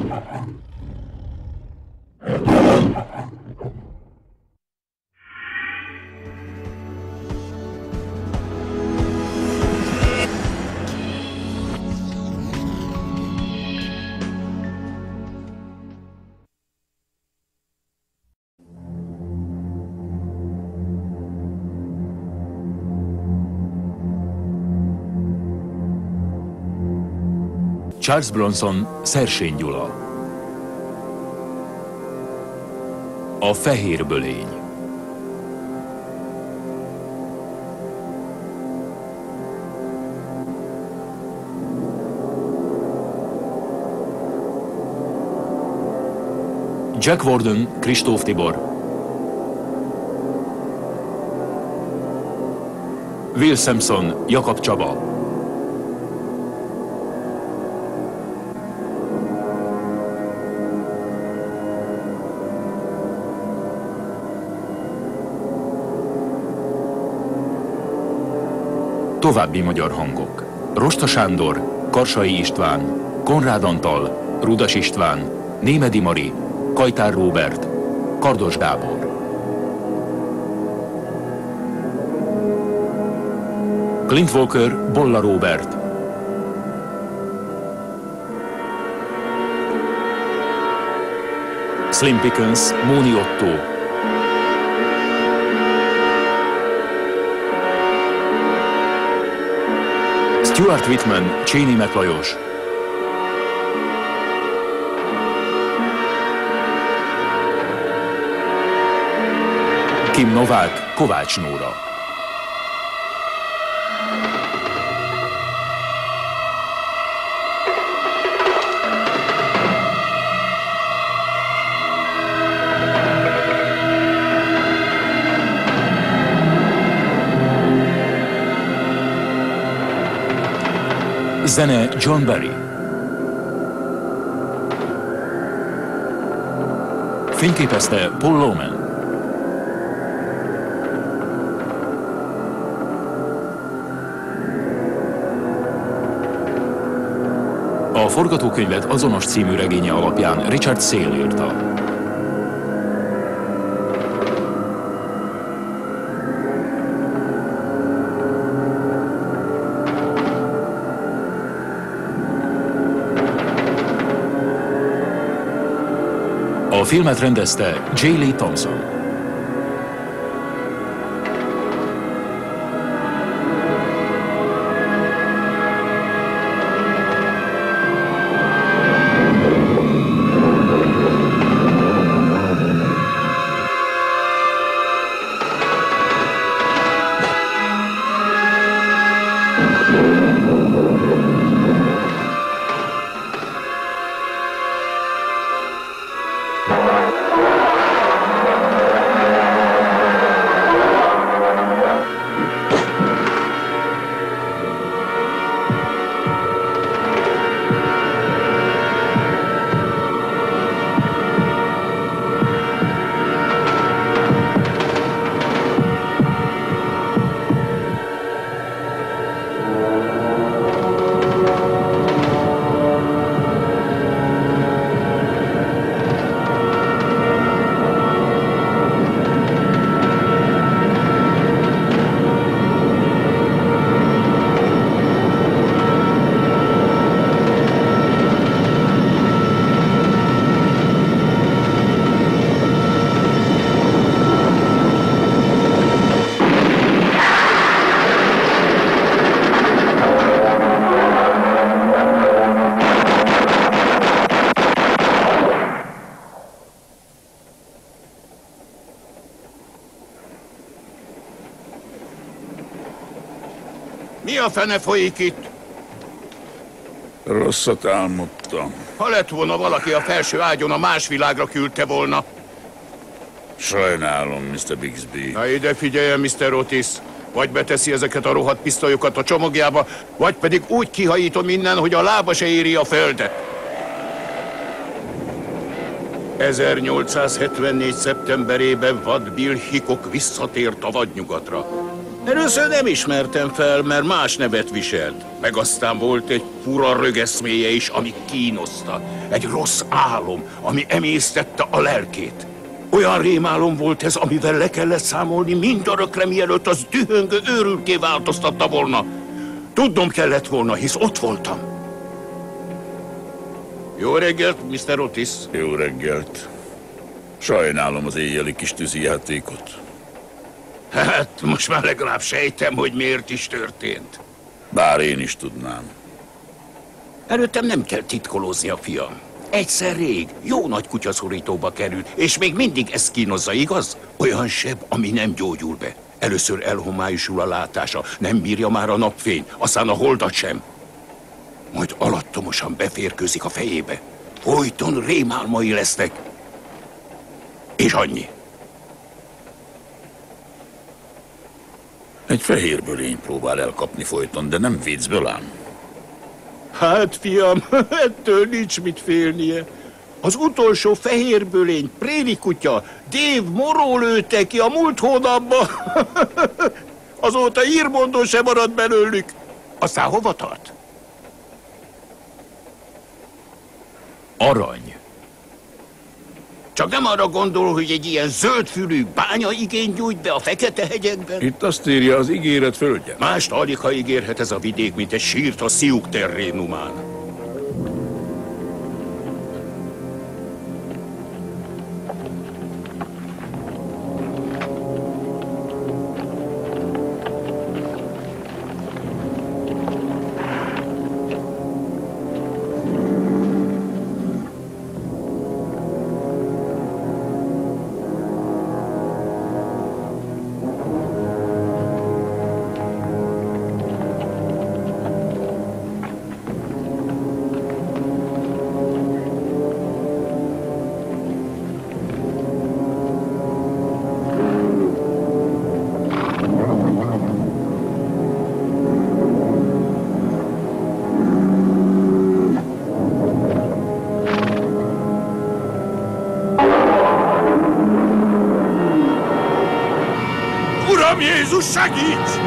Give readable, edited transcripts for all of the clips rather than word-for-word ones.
Charles Bronson, Szersény Gyula. A fehér bölény. Jack Warden, Kristóf Tibor. Will Sampson, Jakab Csaba. További magyar hangok: Rosta Sándor, Karsai István, Konrád Antal, Rudas István, Némedy Mari, Kajtár Róbert, Kardos Gábor. Clint Walker, Bolla Róbert. Slim Pickens, Móni Otto. Stuart Whitman, Csény Lajos. Kim Novák, Kovács Nóra. Zene John Barry. Fényképezte Paul Loman. A forgatókönyvet azonos című regénye alapján Richard Sale írta. A filmet rendezte J. Lee Thompson. Mi a fene folyik itt? Rosszat álmodtam. Ha lett volna valaki a felső ágyon, a más világra küldte volna. Sajnálom, Mr. Bixby. Na ide figyeljen, Mr. Otis. Vagy beteszi ezeket a rohadt pisztolyokat a csomagjába, vagy pedig úgy kihajítom innen, hogy a lába se éri a földet. 1874. szeptemberében Vad Bill Hickok visszatért a vadnyugatra. Először nem ismertem fel, mert más nevet viselt. Meg aztán volt egy fura rögeszméje is, ami kínoszta. Egy rossz álom, ami emésztette a lelkét. Olyan rémálom volt ez, amivel le kellett számolni mindörökre, mielőtt az dühöngő őrültké változtatta volna. Tudnom kellett volna, hisz ott voltam. Jó reggelt, Mr. Otis. Jó reggelt. Sajnálom az éjjeli kis tűzijátékot. Hát, most már legalább sejtem, hogy miért is történt. Bár én is tudnám. Előttem nem kell titkolózni a fiam. Egyszer rég jó nagy kutyaszorítóba került, és még mindig ezt kínozza, igaz? Olyan seb, ami nem gyógyul be. Először elhomályosul a látása, nem bírja már a napfény, aztán a holdat sem. Majd alattomosan beférkőzik a fejébe. Folyton rémálmai lesznek. És annyi. Egy fehér bölény próbál elkapni folyton, de nem viccből ám. Hát, fiam, ettől nincs mit félnie. Az utolsó fehér bölény, préri kutya, Dave Morrow lőtte ki a múlt hónapban. Azóta írmondó sem maradt belőlük. Aztán hova tart? Arany. Csak nem arra gondol, hogy egy ilyen zöldfülű bánya igényt nyújt be a Fekete-hegyekben? Itt azt írja az ígéret földje. Mást alig, ha ígérhet ez a vidék, mint egy sírt a Sioux terrénumán. Uram Jézus, segíts!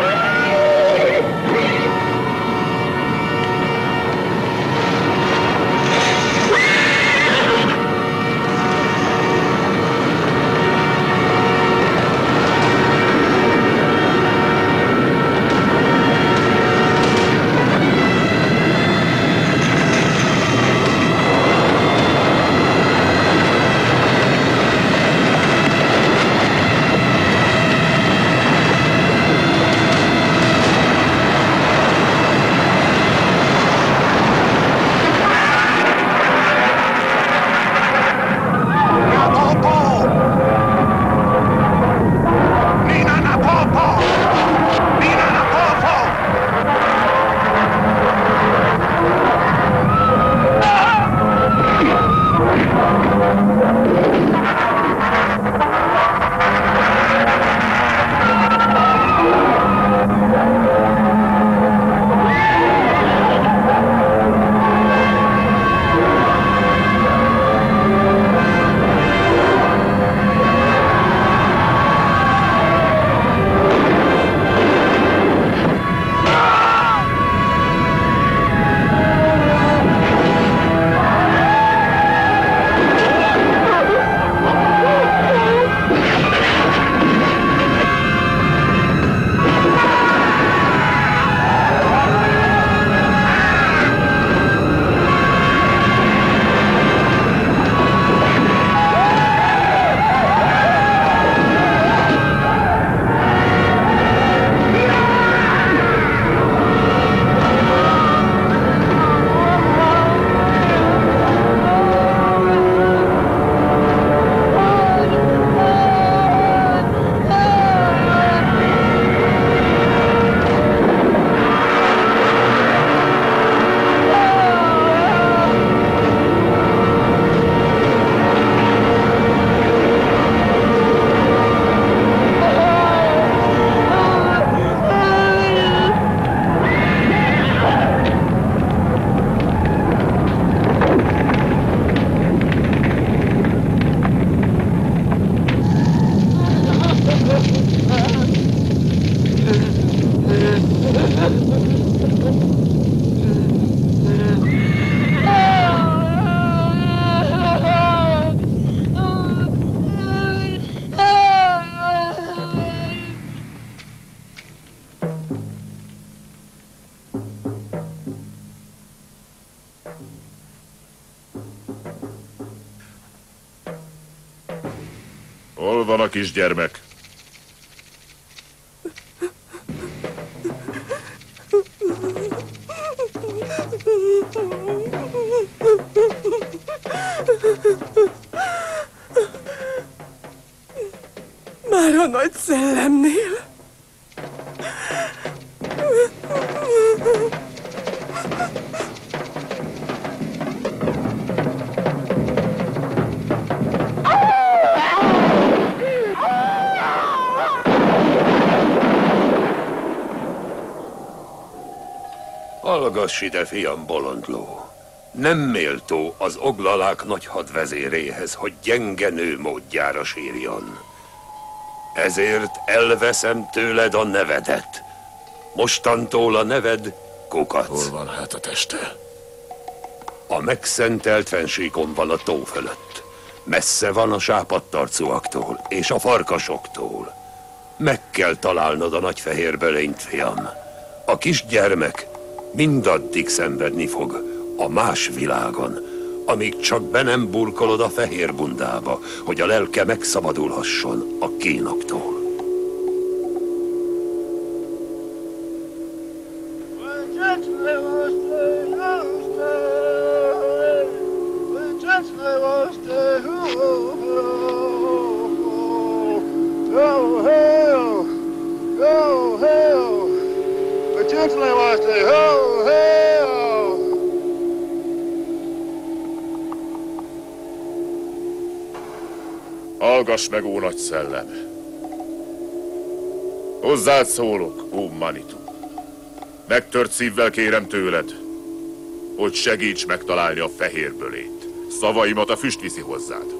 Hol van a kisgyermek? Már a nagy szellemnél. Hallgass ide, fiam, bolondló. Nem méltó az oglalák nagy hadvezéréhez, hogy gyenge nő módjára sírjon. Ezért elveszem tőled a nevedet. Mostantól a neved Kukac. Hol van hát a teste? A megszentelt fensíkon van a tó fölött. Messze van a sápadtarcúaktól és a farkasoktól. Meg kell találnod a nagy fehér bölényt, fiam. A kisgyermek mindaddig szenvedni fog a más világon, amíg csak be nem burkolod a fehér bundába, hogy a lelke megszabadulhasson a kínoktól. Hallgass meg, ó nagy szellem! Hozzád szólok, ó Manitu! Megtört szívvel kérem tőled, hogy segíts megtalálni a fehér bölényt. Szavaimat a füst viszi hozzád.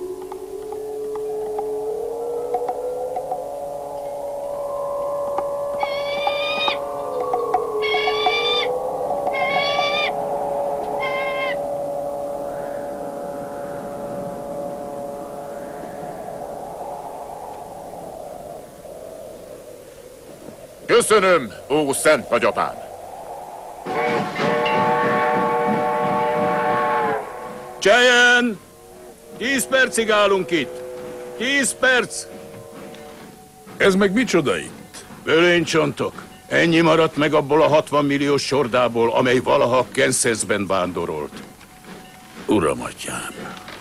Köszönöm, ó szent nagyapám! Csejen! 10 percig állunk itt. 10 perc! Ez meg micsoda itt? Bölénycsontok. Ennyi maradt meg abból a 60 milliós sordából, amely valaha Kansasben vándorolt. Uram atyám!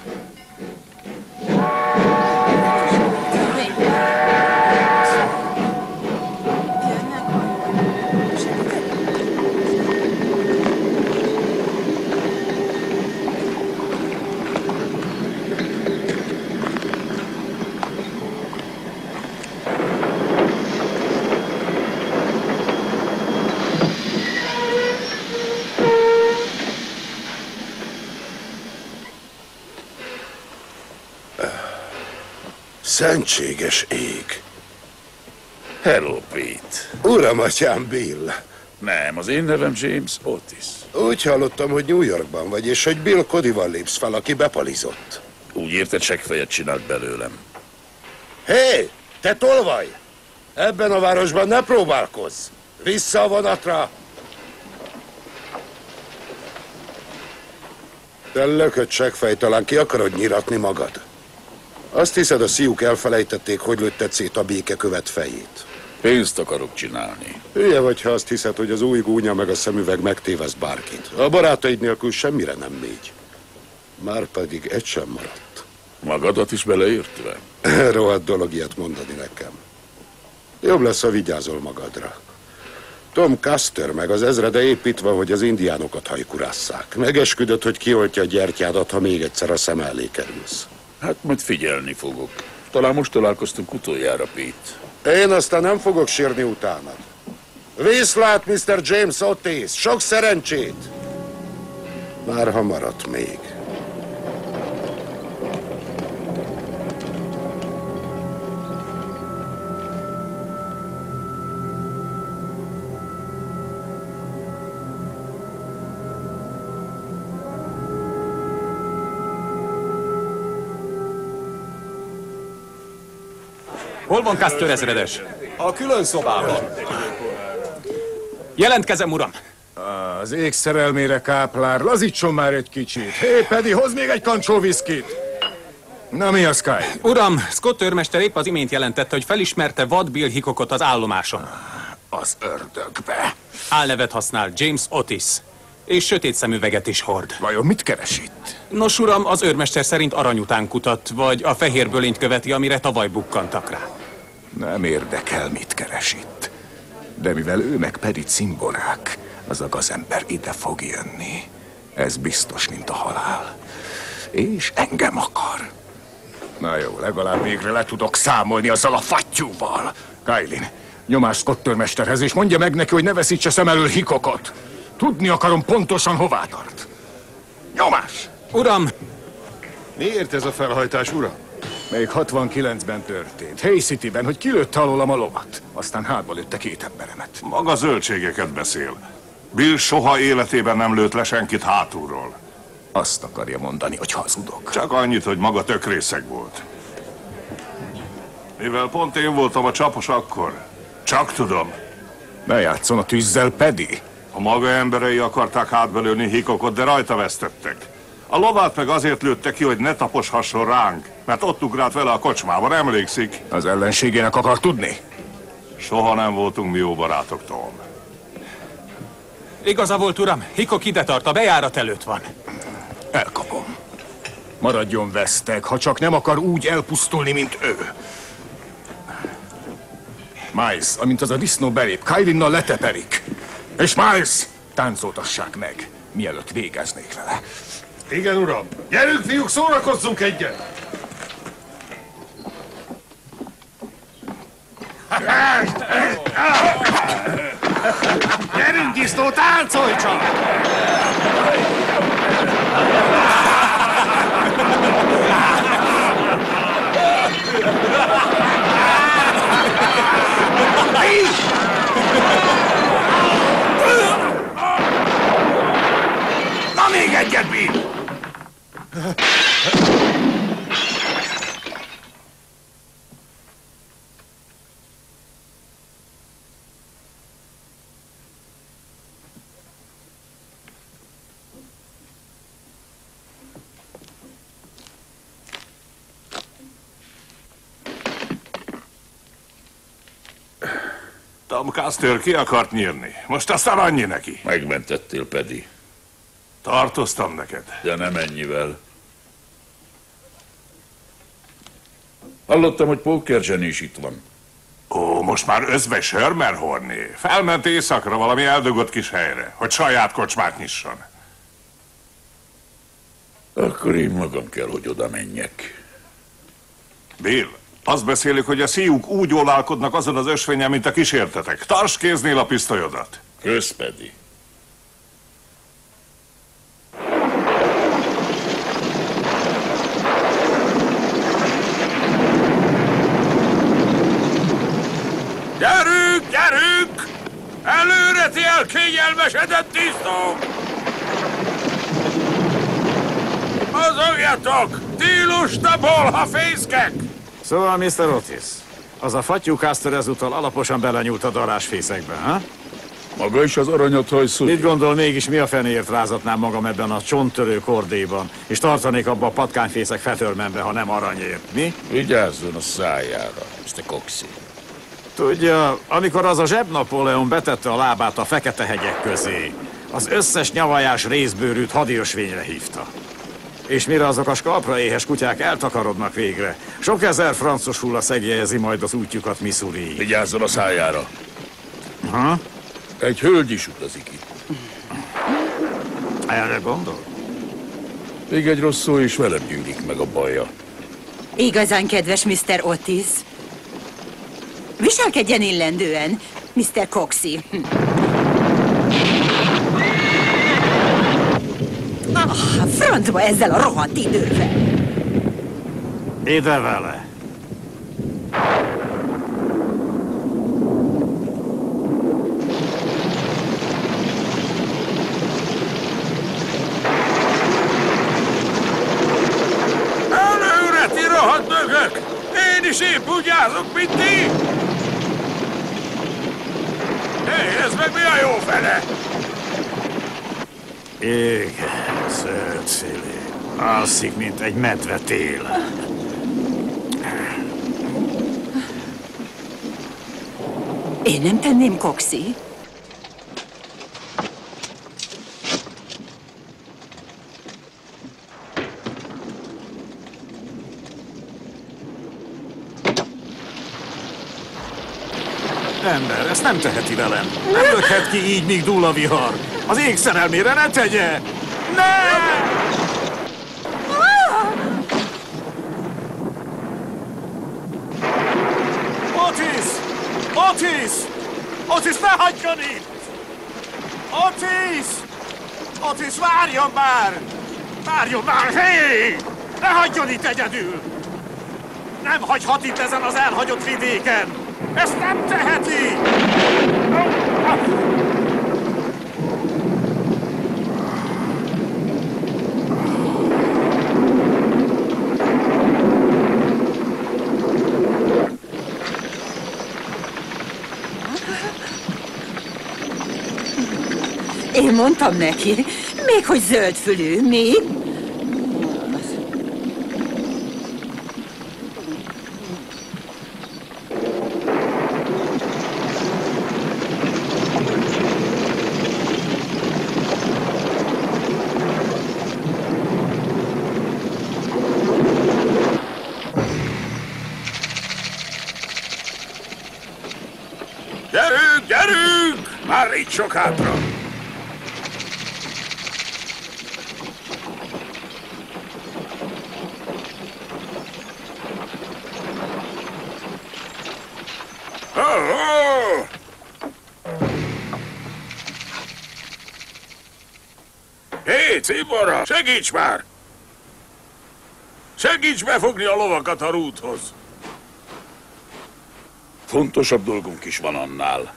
Szentséges ég! Hello, Pete! Uram, atyám, Bill! Nem, az én nevem James Otis. Úgy hallottam, hogy New Yorkban vagy, és hogy Bill Codyval lépsz fel, aki bepalizott. Úgy érted, seggfejet csinált belőlem. Hé, te tolvaj! Ebben a városban ne próbálkozz! Vissza a vonatra! Te lökött seggfej, talán ki akarod nyiratni magad? Azt hiszed, a Sioux elfelejtették, hogy lőtted szét a békekövet fejét. Pénzt akarok csinálni. Hülye vagy, ha azt hiszed, hogy az új gúnya meg a szemüveg megtéveszt bárkit. A barátaid nélkül semmire nem mégy. Márpedig egy sem maradt. Magadat is beleértve? Rohadt dolog ilyet mondani nekem. Jobb lesz, ha vigyázol magadra. Tom Custer meg az ezrede építve, hogy az indiánokat hajkurásszák. Megesküdött, hogy kioltja a gyertyádat, ha még egyszer a szem elé kerülsz. Hát majd figyelni fogok. Talán most találkoztunk utoljára, Pete. Én aztán nem fogok sírni utánad. Viszlát, Mr. James Otis! Sok szerencsét! Már ha maradt még. Hol van Custer ezredes? A külön szobában. Jelentkezem, uram! Az ég szerelmére, káplár, lazítson már egy kicsit. Hé, Pedi, hozz még egy kancsó viszkit! Na mi az, Kyle? Uram, Scott őrmester épp az imént jelentette, hogy felismerte Vad Bill Hickokot az állomáson. Az ördögbe. Álnevet használ, James Otis. És sötét szemüveget is hord. Vajon mit keres itt? Nos, uram, az őrmester szerint arany után kutat, vagy a fehér bölényt követi, amire tavaly bukkantak rá. Nem érdekel, mit keres itt. De mivel ő meg Peri cimborák, az a gazember ide fog jönni. Ez biztos, mint a halál. És engem akar. Na jó, legalább végre le tudok számolni azzal a fattyúval. Kailin, nyomás Scott őrmesterhez, és mondja meg neki, hogy ne veszítse szem elől Hickokot. Tudni akarom pontosan, hová tart. Nyomás! Uram! Miért ez a felhajtás, uram? Még 69-ben történt. Hay Cityben, hogy kilőtte alólam a lovat. Aztán hátba lőtte 2 emberemet. Maga zöldségeket beszél. Bill soha életében nem lőtt le senkit hátulról. Azt akarja mondani, hogy hazudok. Csak annyit, hogy maga tök részeg volt. Mivel pont én voltam a csapos akkor, csak tudom. Ne játszon a tűzzel, Pedi. A maga emberei akarták hátbelőni Hickokot, de rajta vesztettek. A lovát meg azért lőtte ki, hogy ne taposhasson ránk, mert ott ugrált vele a kocsmában, emlékszik? Az ellenségének akar tudni? Soha nem voltunk mi jó barátok, Tom. Igaza volt, uram. Hickok ide tart, a bejárat előtt van. Elkapom. Maradjon veszteg, ha csak nem akar úgy elpusztulni, mint ő. Miles, amint az a disznó belép, Kailinnal leteperik. És Miles, táncoltassák meg, mielőtt végeznék vele. Igen, uram. Gyerünk, fiúk, szórakozzunk egyet! Gyerünk, disznó, táncolj csak! Na még egyet, Bill! Tom Custer ki akart nyírni. Most aztán annyi neki. Megmentettél, Pedi. Tartoztam neked. De nem ennyivel. Hallottam, hogy Póker Jenny is itt van. Ó, most már özve Sörmerhorné. Felment éjszakra valami eldugott kis helyre, hogy saját kocsmát nyisson. Akkor én magam kell, hogy oda menjek. Bill, azt beszélik, hogy a szíjuk úgy ólálkodnak azon az ösvényen, mint a kísértetek. Tartsd kéznél a pisztolyodat. Kösz, Pedi. Gyerünk, gyerünk! Előre, ti elkényelmesedett disznók! Mozogjatok! Ti lusta bolha fészkek! Szóval, Mr. Otis, az a fattyú Custer ezúttal alaposan belenyúlt a darásfészekbe, ha? Maga is az aranyat hajszol. Mit gondol mégis, mi a fenéért rázatnám magam ebben a csonttörő kordéban, és tartanék abba a patkányfészek fetörmenbe, ha nem aranyért, mi? Vigyázzon a szájára, Mr. Coxey. Tudja, amikor az a zsebnapóleon betette a lábát a fekete hegyek közé, az összes nyavajás részbőrűt hadiösvényre hívta. És mire azok a skalpra éhes kutyák eltakarodnak végre, sok ezer francos hulla szegélyezi majd az útjukat Missouri. Vigyázzon a szájára. Ha? Egy hölgy is utazik itt. Erre gondol? Még egy rossz szó, és velem gyűlik meg a baja. Igazán kedves Mr. Otis. Viselkedjen illendően, Mr. Coxey. Francba ezzel a rohadt idővel. Ide vele. Előre, ti rohadt dögök! Én is épp úgy állok, mint ti! Hé, ez meg mi a jó fele? Igen, zöld szélé. Alszik, mint egy medve télen. Én nem tenném, Coxie. Ember, ezt nem teheti velem. Nem lökhet ki így, míg dúl a vihar. Az ég szerelmére ne tegye! Ne! Otis! Otis! Otis, ne hagyjon itt! Otis! Otis, várjon már! Várjon már! Hé! Ne hagyjon itt egyedül! Nem hagyhat itt ezen az elhagyott vidéken! Ezt nem teheti! Én mondtam neki, még hogy zöldfülű, mi? Gyerünk, gyerünk! Már így sok hátra! Hé, Cimbora, segíts már! Segíts befogni a lovakat a rúthoz! Fontosabb dolgunk is van annál.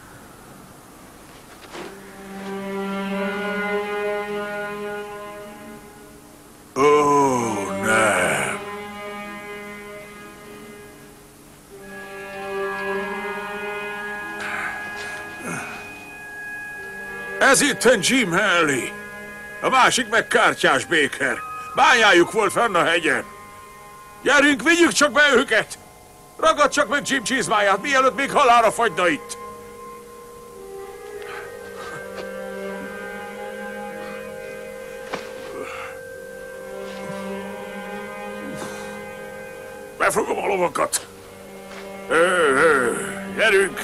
Ó, nem! Ez itten Jim Haley. A másik meg Kártyás Baker. Bányájuk volt fenn a hegyen. Gyerünk, vigyük csak be őket! Ragad csak meg Jim csizmáját, mielőtt még halálra fagyna itt! Befogom a lovakat! Gyerünk!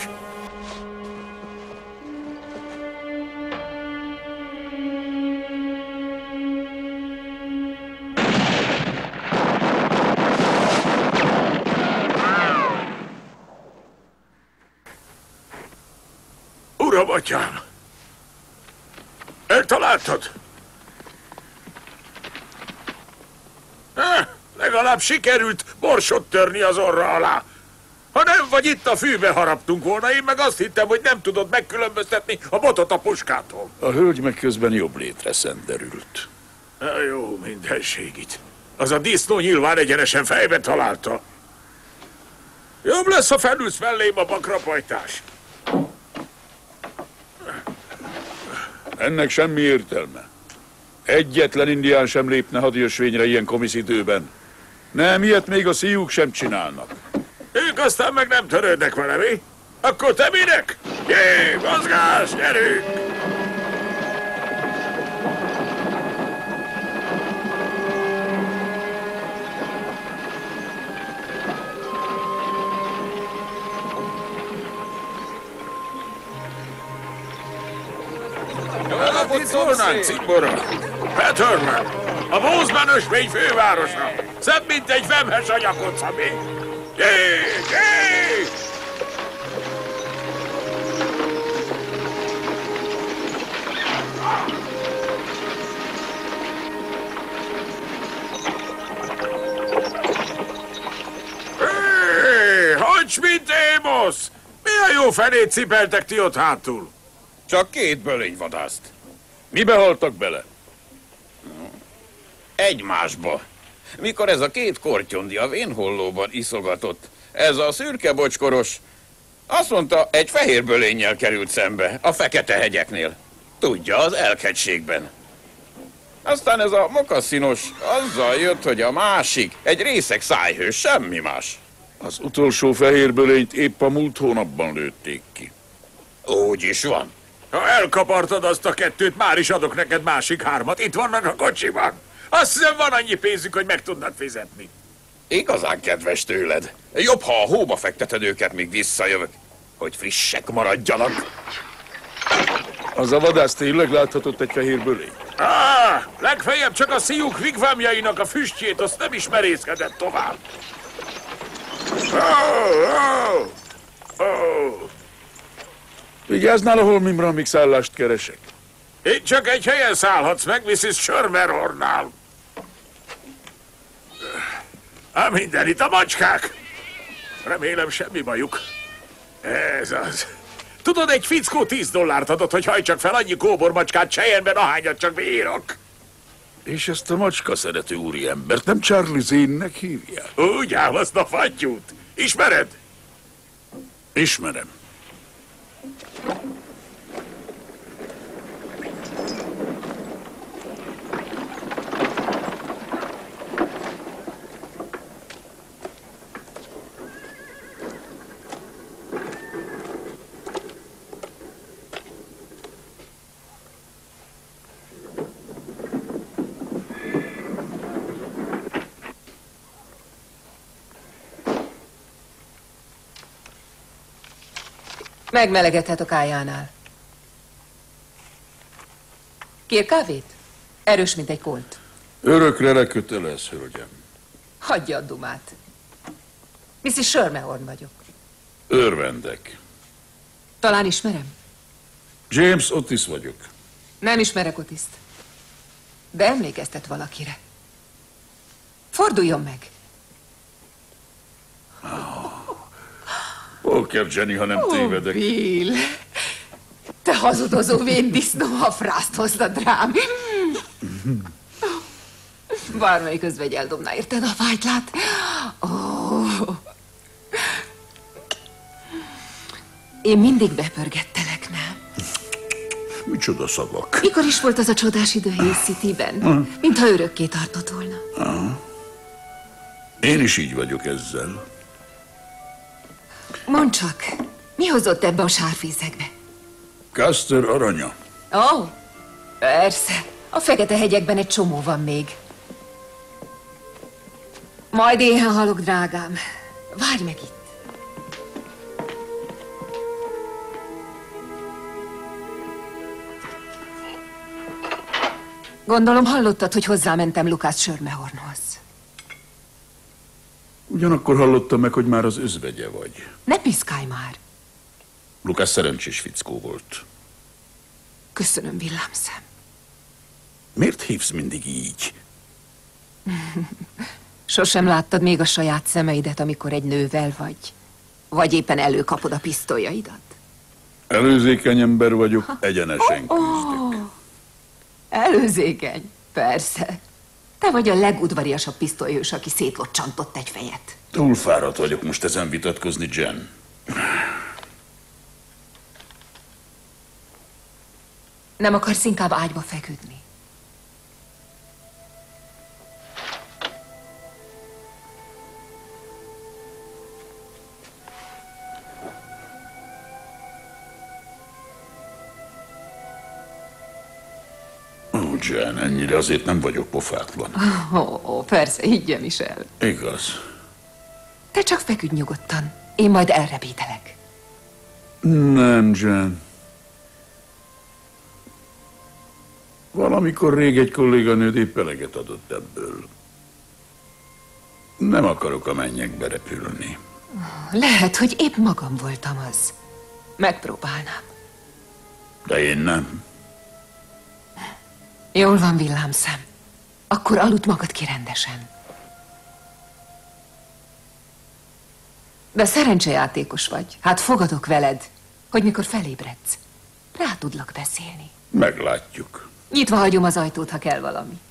Uram, atyám! Eltaláltad? Legalább sikerült borsot törni az orra alá. Ha nem vagy itt, a fűbe haraptunk volna, én meg azt hittem, hogy nem tudod megkülönböztetni a botot a puskától. A hölgy meg közben jobb létre szenderült. Jó, minden segít. Az a disznó nyilván egyenesen fejbe találta. Jobb lesz, ha felülsz mellém a bakrapajtás. Ennek semmi értelme. Egyetlen indián sem lépne hadiösvényre ilyen komisz időben. Nem, ilyet még a szíjuk sem csinálnak. Ők aztán meg nem törődnek vele, mi? Akkor te minek? Jé, mozgás, gyerünk! Jó napot szólnánk, Cimbora! Peterman, a Bozeman ösvény fővárosa. Szebb, mint egy vemhes anyakoca, mi? Jé, jé! Hagyj, mint Émosz! Mi a jó fenét cipeltek ti ott hátul? Csak 2 bölényvadászt. Mibe haltak bele? Egymásba. Mikor ez a 2 kortyondi a vénhollóban iszogatott, ez a szürke bocskoros, azt mondta, egy fehér bölénnyel került szembe, a Fekete-hegyeknél. Tudja, az Elkhegységben. Aztán ez a mokasszinos azzal jött, hogy a másik, egy részeg szájhős, semmi más. Az utolsó fehér bölényt épp a múlt hónapban lőtték ki. Úgy is van. Ha elkapartad azt a kettőt, már is adok neked másik 3. Itt vannak a kocsiban. Azt hiszem, van annyi pénzük, hogy meg tudnak fizetni. Igazán kedves tőled. Jobb, ha a hóba fekteted őket, míg visszajövök, hogy frissek maradjanak. Az a vadász tényleg láthatott egy fehér bölényt? Legfeljebb csak a Sioux wigwamjainak a füstjét, azt nem is merészkedett tovább. Vigyáznál a holmimra, amíg szállást keresek. Itt csak egy helyen szállhatsz meg, Mrs. Schermerhornnál. Minden itt a macskák. Remélem semmi bajuk. Ez az. Tudod, egy fickó $10 adott, hogy hajtsak fel annyi kóbormacskát Cheyenben, ahányat csak bírok. És ezt a macska szerető úriembert nem Charlie Zane-nek hívják? Úgy áll azt a fattyút. Ismered? Ismerem. Megmelegedhet a kájánál. Kér kávét? Erős, mint egy kolt. Örökre lekötelez, hölgyem. Hagyja a dumát. Mrs. Schermerhorn vagyok. Örvendek. Talán ismerem? James Otis vagyok. Nem ismerek Otiszt. De emlékeztet valakire. Forduljon meg. Poker Jenny, ha nem tévedek. Bill, te hazudozó véndisznó, ha frászt hoztad rám. Bármelyik özvegy eldobná érted a fájtlát. Én mindig bepörgettelek, nem? Micsoda szavak. Mikor is volt az a csodás idő Hill Cityben? Mintha örökké tartott volna. Én is így vagyok ezzel. Mondd csak, mi hozott ebbe a sárfészekbe? Custer aranya. Ó, persze. A Fekete-hegyekben egy csomó van még. Majd éhen halok, drágám. Várj meg itt. Gondolom hallottad, hogy hozzámentem Lucas Schermerhornhoz. Ugyanakkor hallottam meg, hogy már az özvegye vagy. Ne piszkálj már. Lucas szerencsés fickó volt. Köszönöm, villámszem. Miért hívsz mindig így? Sosem láttad még a saját szemeidet, amikor egy nővel vagy? Vagy éppen előkapod a pisztolyaidat? Előzékeny ember vagyok, egyenesen küzdök. Előzékeny? Persze. Te vagy a legudvariasabb pisztolyhős, aki szétlocsantott egy fejet. Túl fáradt vagyok most ezen vitatkozni, Jen. Nem akarsz inkább ágyba feküdni? Jen, ennyire azért nem vagyok pofátlan. Persze, higgyem is el. Igaz. Te csak feküdj nyugodtan. Én majd elrebételek. Nem, Jen. Valamikor rég egy kolléganőd épp eleget adott ebből. Nem akarok a mennyekbe repülni. Lehet, hogy épp magam voltam az. Megpróbálnám. De én nem. Jól van, villámszem. Akkor aludd magad ki rendesen. De szerencsejátékos vagy. Hát fogadok veled, hogy mikor felébredsz, rá tudlak beszélni. Meglátjuk. Nyitva hagyom az ajtót, ha kell valami.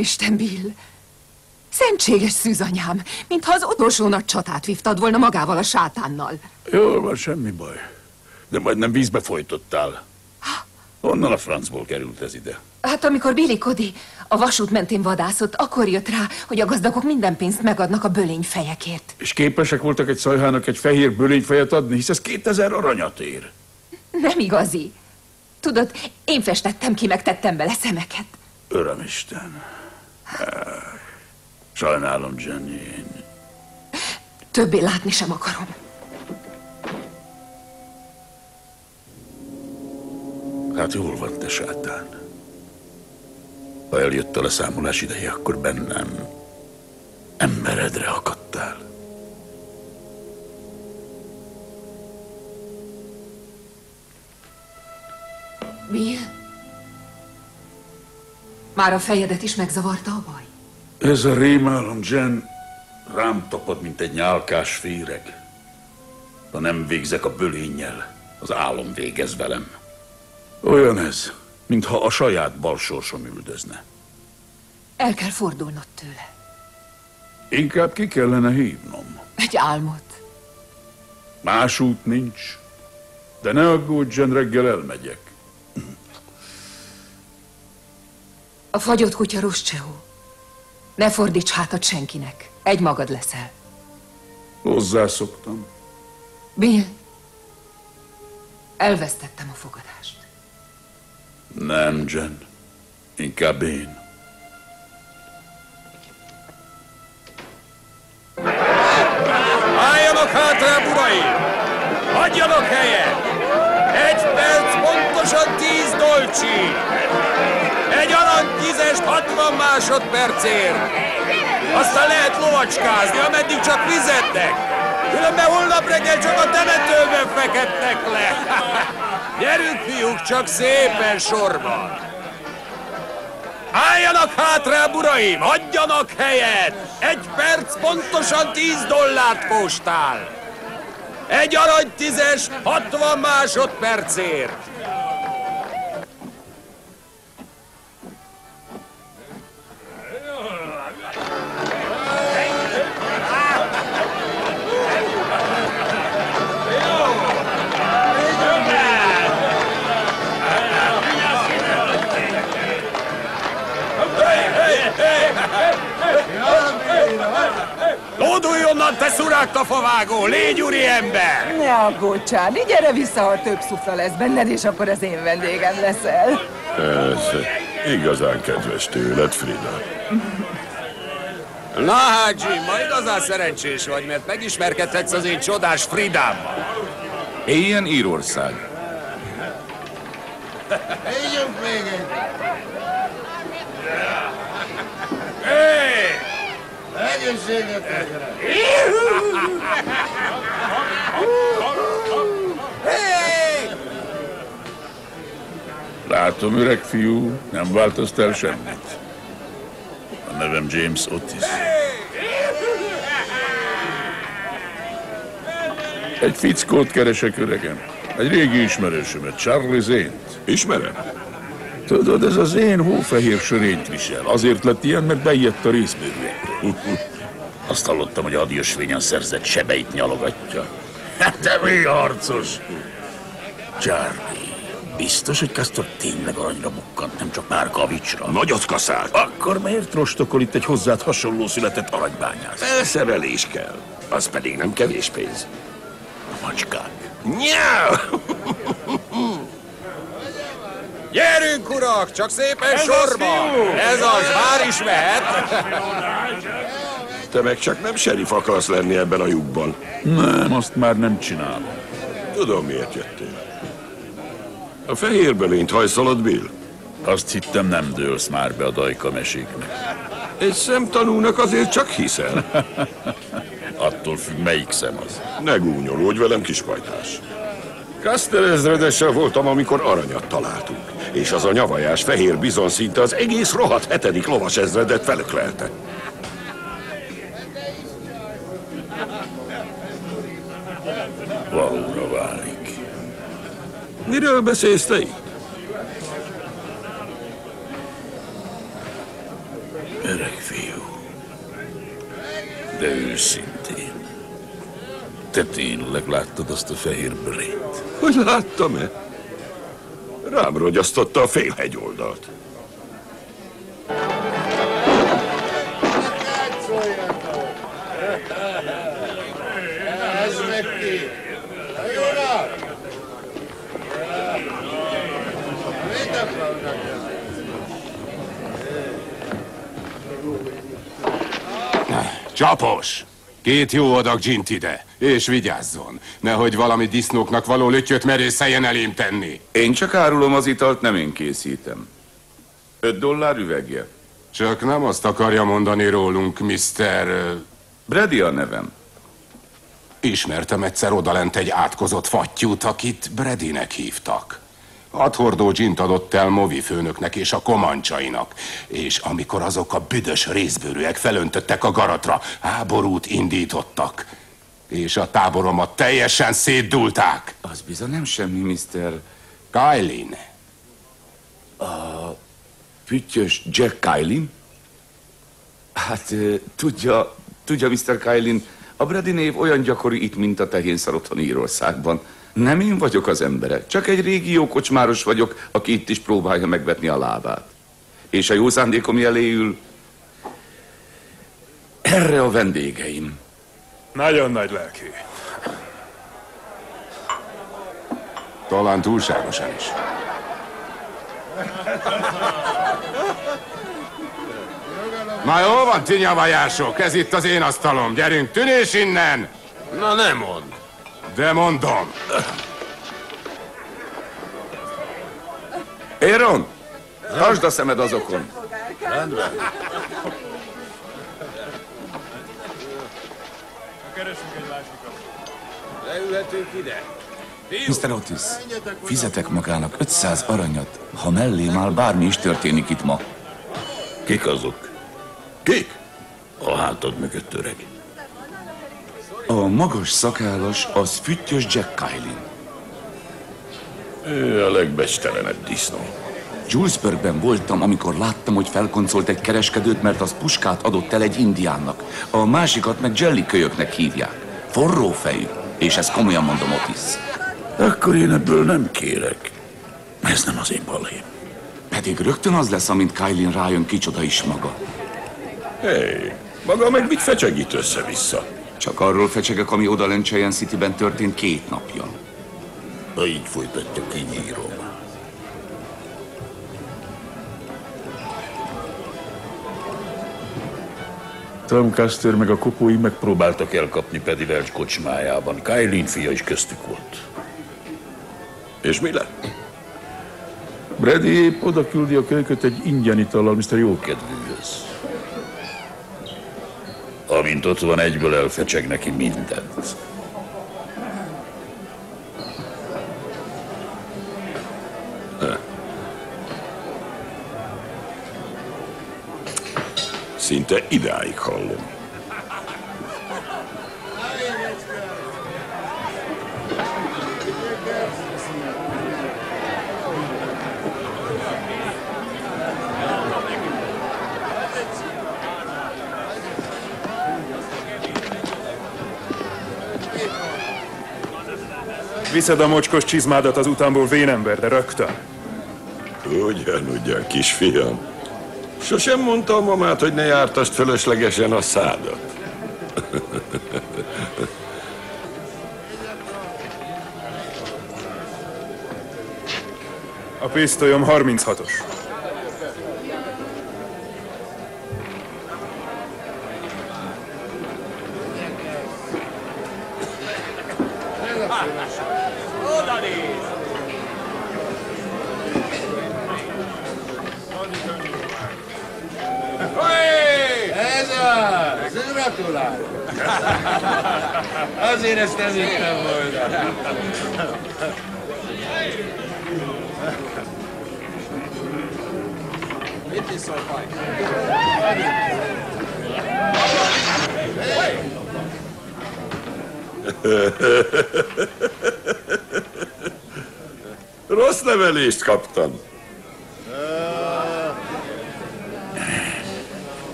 Uramisten, Bill! Szentséges szűzanyám, mintha az utolsó nagy csatát vívtad volna magával a sátánnal. Jól van, semmi baj. De majdnem vízbe folytottál. Honnan a francból került ez ide? Hát amikor Billy Cody a vasút mentén vadászott, akkor jött rá, hogy a gazdagok minden pénzt megadnak a bölényfejekért. És képesek voltak egy szajhának egy fehér bölényfejet adni, hisz ez 2000 aranyat ér. Nem igazi. Tudod, én festettem ki, meg tettem bele szemeket. Uramisten. Sajnálom, Jenny. Én... Többé látni sem akarom. Hát jól van, te sátán. Ha eljött a leszámolás ideje, akkor bennem emberedre akadtál. Bill? Már a fejedet is megzavarta a baj? Ez a rémálom, Jen, rám tapad, mint egy nyálkás féreg. Ha nem végzek a bölénnyel, az álom végez velem. Olyan ez, mintha a saját balsorsom üldözne. El kell fordulnod tőle. Inkább ki kellene hívnom. Egy álmot. Más út nincs. De ne aggódj, Jen, reggel elmegyek. A fagyott kutya Ruscsehó. Ne fordíts hátat senkinek. Egy magad leszel. Hozzászoktam. Bill, elvesztettem a fogadást. Nem, Jen. Inkább én. Álljanak hátra, uraim! Hagyjanak helyet! 1 perc, pontosan 10 dolcsi! Egy arany 10-est 60 másodpercért! Aztán lehet lovacskázni, ameddig csak fizetnek! Különben holnap reggel csak a temetőben feketnek le! Gyerünk, fiúk, csak szépen sorban! Álljanak hátra, uraim! Hagyjanak helyet! 1 perc, pontosan 10 dollárt postál! Egy arany 10-es 60 másodpercért! Lódulj onnan, te szurákkafavágó! Légy úri ember! Ne aggódj, Charlie, gyere vissza, ha több szufla lesz benned, és akkor az én vendégem leszel. Ez igazán kedves tőled, Frida. Na hát, Jim, ma igazán szerencsés vagy, mert megismerkedhetsz az én csodás Fridámmal. Éljen Írország. Éljünk még egy! Hé! Egészséget legyenek! Látom, öreg fiú, nem változtál semmit. A nevem James Otis. Egy fickót keresek, öregem. Egy régi ismerősömet, Charlie Zane-t. Ismerem? Tudod, ez az én hófehér sörényt visel. Azért lett ilyen, mert beijedt a részbőrűektől. Azt hallottam, hogy a hadiösvényen szerzett sebeit nyalogatja. Hát te mi harcos! Charlie, biztos, hogy Castor tényleg aranyra bukkant, nem csak pár kavicsra? Nagyot kaszált. Akkor miért rostokol itt egy hozzád hasonló született aranybányász? Felszerelés kell. Az pedig nem kevés pénz. A macskák. Nyáu! Gyerünk, urak, csak szépen sorba! Ez az, már is mehet! Te meg csak nem serif akarsz lenni ebben a lyukban. Nem, azt már nem csinálom. Tudom, miért jöttél. A fehérbölényt hajszolod, Bill? Azt hittem, nem dőlsz már be a dajka meséknek. Egy szemtanúnak azért csak hiszel. Attól függ, melyik szem az. Ne gúnyolódj velem, kispajtás. Custer ezredessel voltam, amikor aranyat találtunk. És az a nyavajás fehér bizon szinte az egész rohadt 7. lovas ezredet felöklelte. Valóra válik. Miről beszélsz te itt? őszintén. Te tényleg láttad azt a fehér bölényt? Hogy láttam-e? Rám rogyasztotta a félhegyoldalt. Ez meg ki! Csapos! 2 jó adag gint ide, és vigyázzon, nehogy valami disznóknak való lötyöt merészeljen elém tenni. Én csak árulom az italt, nem én készítem. $5 üvegje. Csak nem azt akarja mondani rólunk, Mr. Brady a nevem. Ismertem egyszer odalent egy átkozott fattyút, akit Bradynek hívtak. 6 hordó gint adott el Movi főnöknek és a komancsainak. És amikor azok a büdös részbőrűek felöntöttek a garatra, háborút indítottak. És a táboromat teljesen szétdulták. Az bizony nem semmi, Mr. Kailin. A püttyös Jack Kailin? Hát, tudja, Mr. Kailin, a Brady név olyan gyakori itt, mint a tehénszar otthon Írországban. Nem én vagyok az embere, csak egy régi jó kocsmáros vagyok, aki itt is próbálja megvetni a lábát. És a jó szándékom jeléül erre a vendégeim. Nagyon nagy lelkű. Talán túlságosan is. Na jó van, ti nyavajások, ez itt az én asztalom. Gyerünk, tűnés innen! Na nem mond. De mondom. Aaron, tartsd a szemed azokon. Rendben. Keresünk egy másikat. Leülhetünk ide. Mr. Otis, fizetek magának 500 aranyat, ha mellém áll, bármi is történik itt ma. Kik azok? Kik? A hátad mögött, öreg. A magas szakállas az füttyös Jack Kailin. Ő a legbecstelenebb disznó. Julesburgben voltam, amikor láttam, hogy felkoncolt egy kereskedőt, mert az puskát adott el egy indiánnak. A másikat meg jellikölyöknek hívják. Forró fejű. És ezt komolyan mondom, Otis. Akkor én ebből nem kérek. Ez nem az én balém. Pedig rögtön az lesz, amint Kailin rájön, kicsoda is maga. Hé, maga meg mit fecsegít össze-vissza? Csak arról fecsegek, ami odalent Cheyenne Cityben történt 2 napja. Ha így folytatja, kinyírom. Tom Custer meg a kopói megpróbáltak elkapni Paddy Welch kocsmájában. Kailin fia is köztük volt. És mi lett? Brady épp oda küldi a kölyköt egy ingyen itallal Mr. Jókedvűhöz. Amint ott van, egyből elfecseg neki mindent. Szinte idáig hallom. Viszed a mocskos csizmádat az utamból, vénember, de rögtön. Ugyan, kisfiam. Sosem mondta a mamát, hogy ne jártasd fölöslegesen a szádat. A pisztolyom 36-os. Gratulálok! Azért ezt nem hittem volna. Mit iszol, Faj? Rossz nevelést kaptam.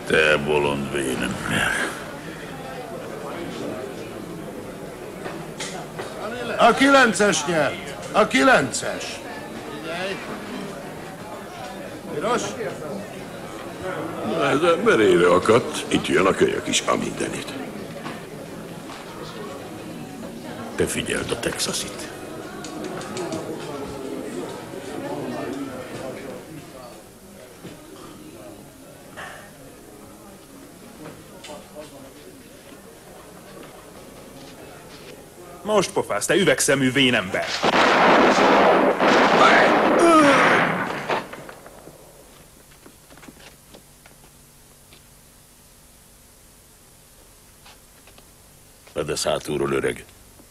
Te bolond vénember. A 9-es nyert. A 9-es. Piros? Ez emberére akadt. Itt jön a kölyök is, a mindenit. Te figyeld a Texasit. Most pofász, te üvegszemű vénember! Vedd ezt hátulról, öreg.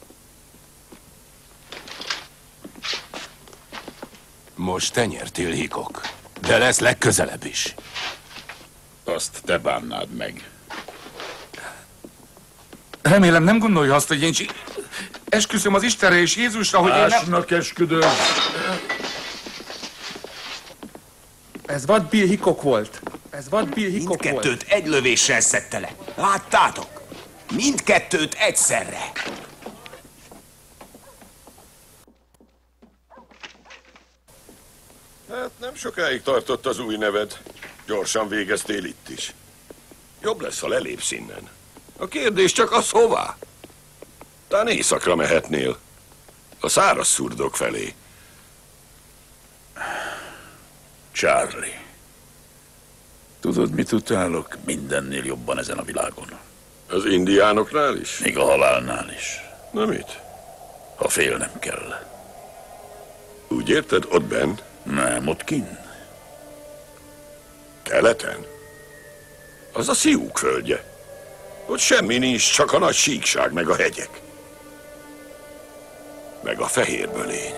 Most te nyertél, Hickok. De lesz legközelebb is. Azt te bánnád meg. Remélem nem gondolja azt, hogy én esküszöm az Istenre és Jézusra, hogy én Másnak esküdöm. Ez vad Bill Hickok volt. Ez vad Bill Hickok volt. Mindkettőt egy lövéssel szedte le. Láttátok? Mindkettőt egyszerre. Hát nem sokáig tartott az új neved. Gyorsan végeztél itt is. Jobb lesz, ha lelépsz innen. A kérdés csak az, hová? Talán éjszakra mehetnél. A száraz szurdok felé. Charlie. Tudod, mit utálok? Mindennél jobban ezen a világon. Az indiánoknál is? Még a halálnál is. Na mit? Ha félnem kell. Úgy érted, ott benn? Nem, ott kinn. Keleten? Az a Sziúk földje. Ott semmi nincs, csak a nagy síkság, meg a hegyek. Meg a fehérbölény.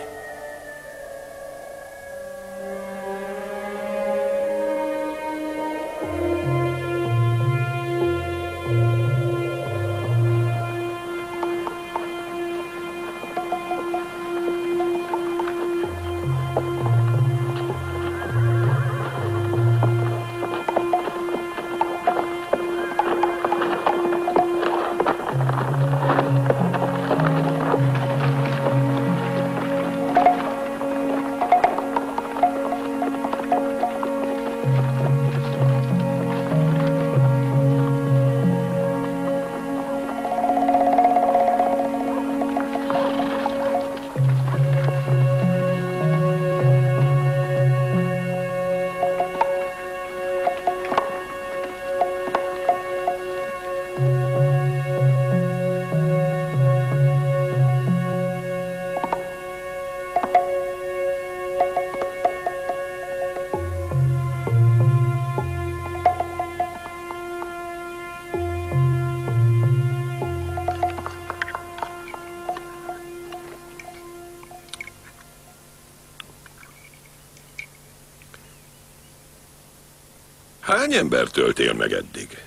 Hány embert öltél meg eddig?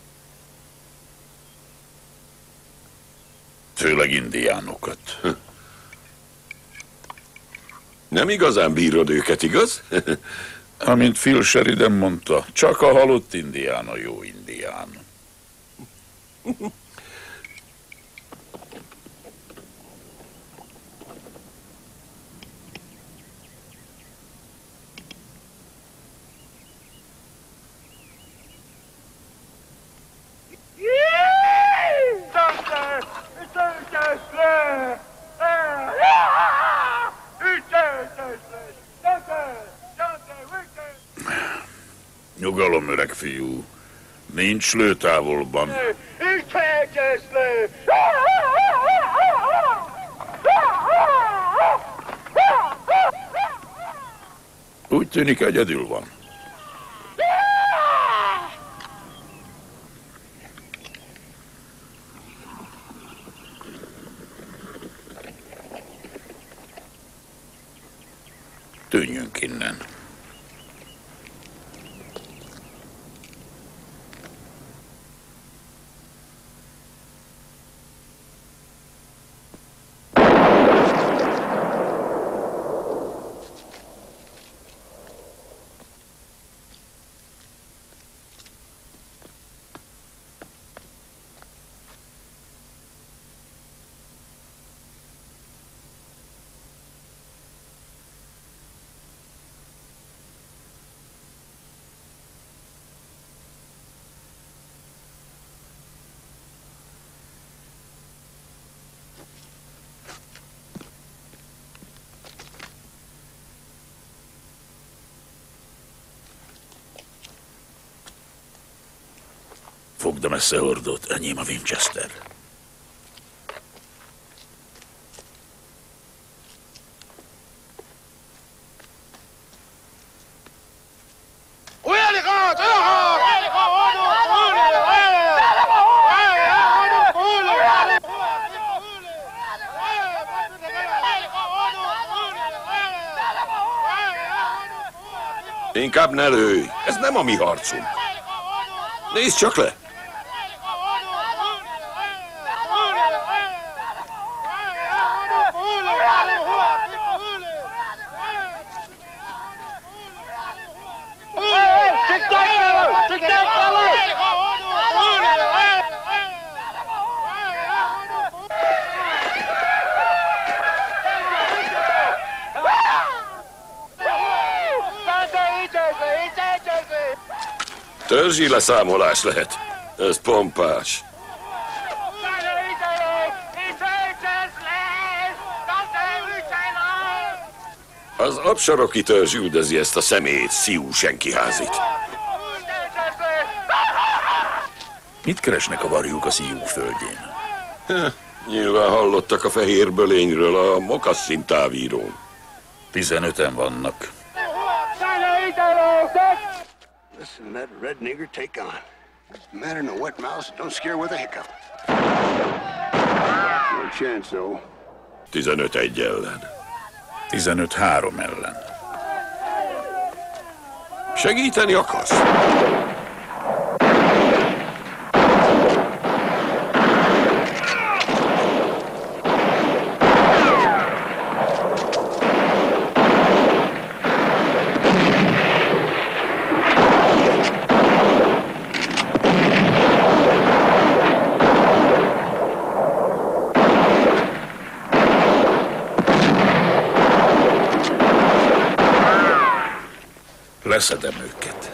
Főleg indiánokat. Nem igazán bírod őket, igaz? Amint Phil Sheridan mondta, csak a halott indián a jó indián. Nyugalom, öreg fiú. Nincs lő távolban. Úgy tűnik, egyedül van. Tűnjünk innen. Fogd a messze hordót, enyém a Winchester. Inkább ne lőj, ez nem a mi harcunk. Nézd csak le! Törzsi leszámolás lehet. Ez pompás. Az absaroki törzs üldözi ezt a szemét, Sioux senkiházit. Mit keresnek a varjuk a Sioux földjén? Nyilván hallottak a fehér bölényről a Mokassin távírón. 15-en vannak. Listen, that red nigger, take on. Man in a wet mouse, don't scare with a hiccup. No chance, though. 15-1 ellen. 15-3 ellen. Segíteni akarsz? Leszedem őket.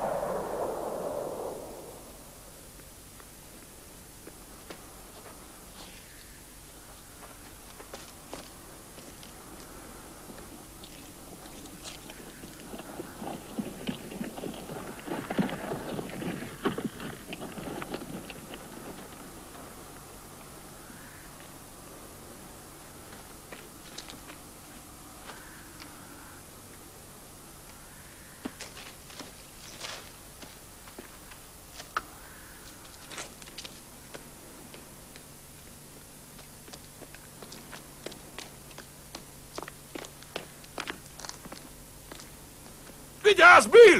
Vigyázz, Bill!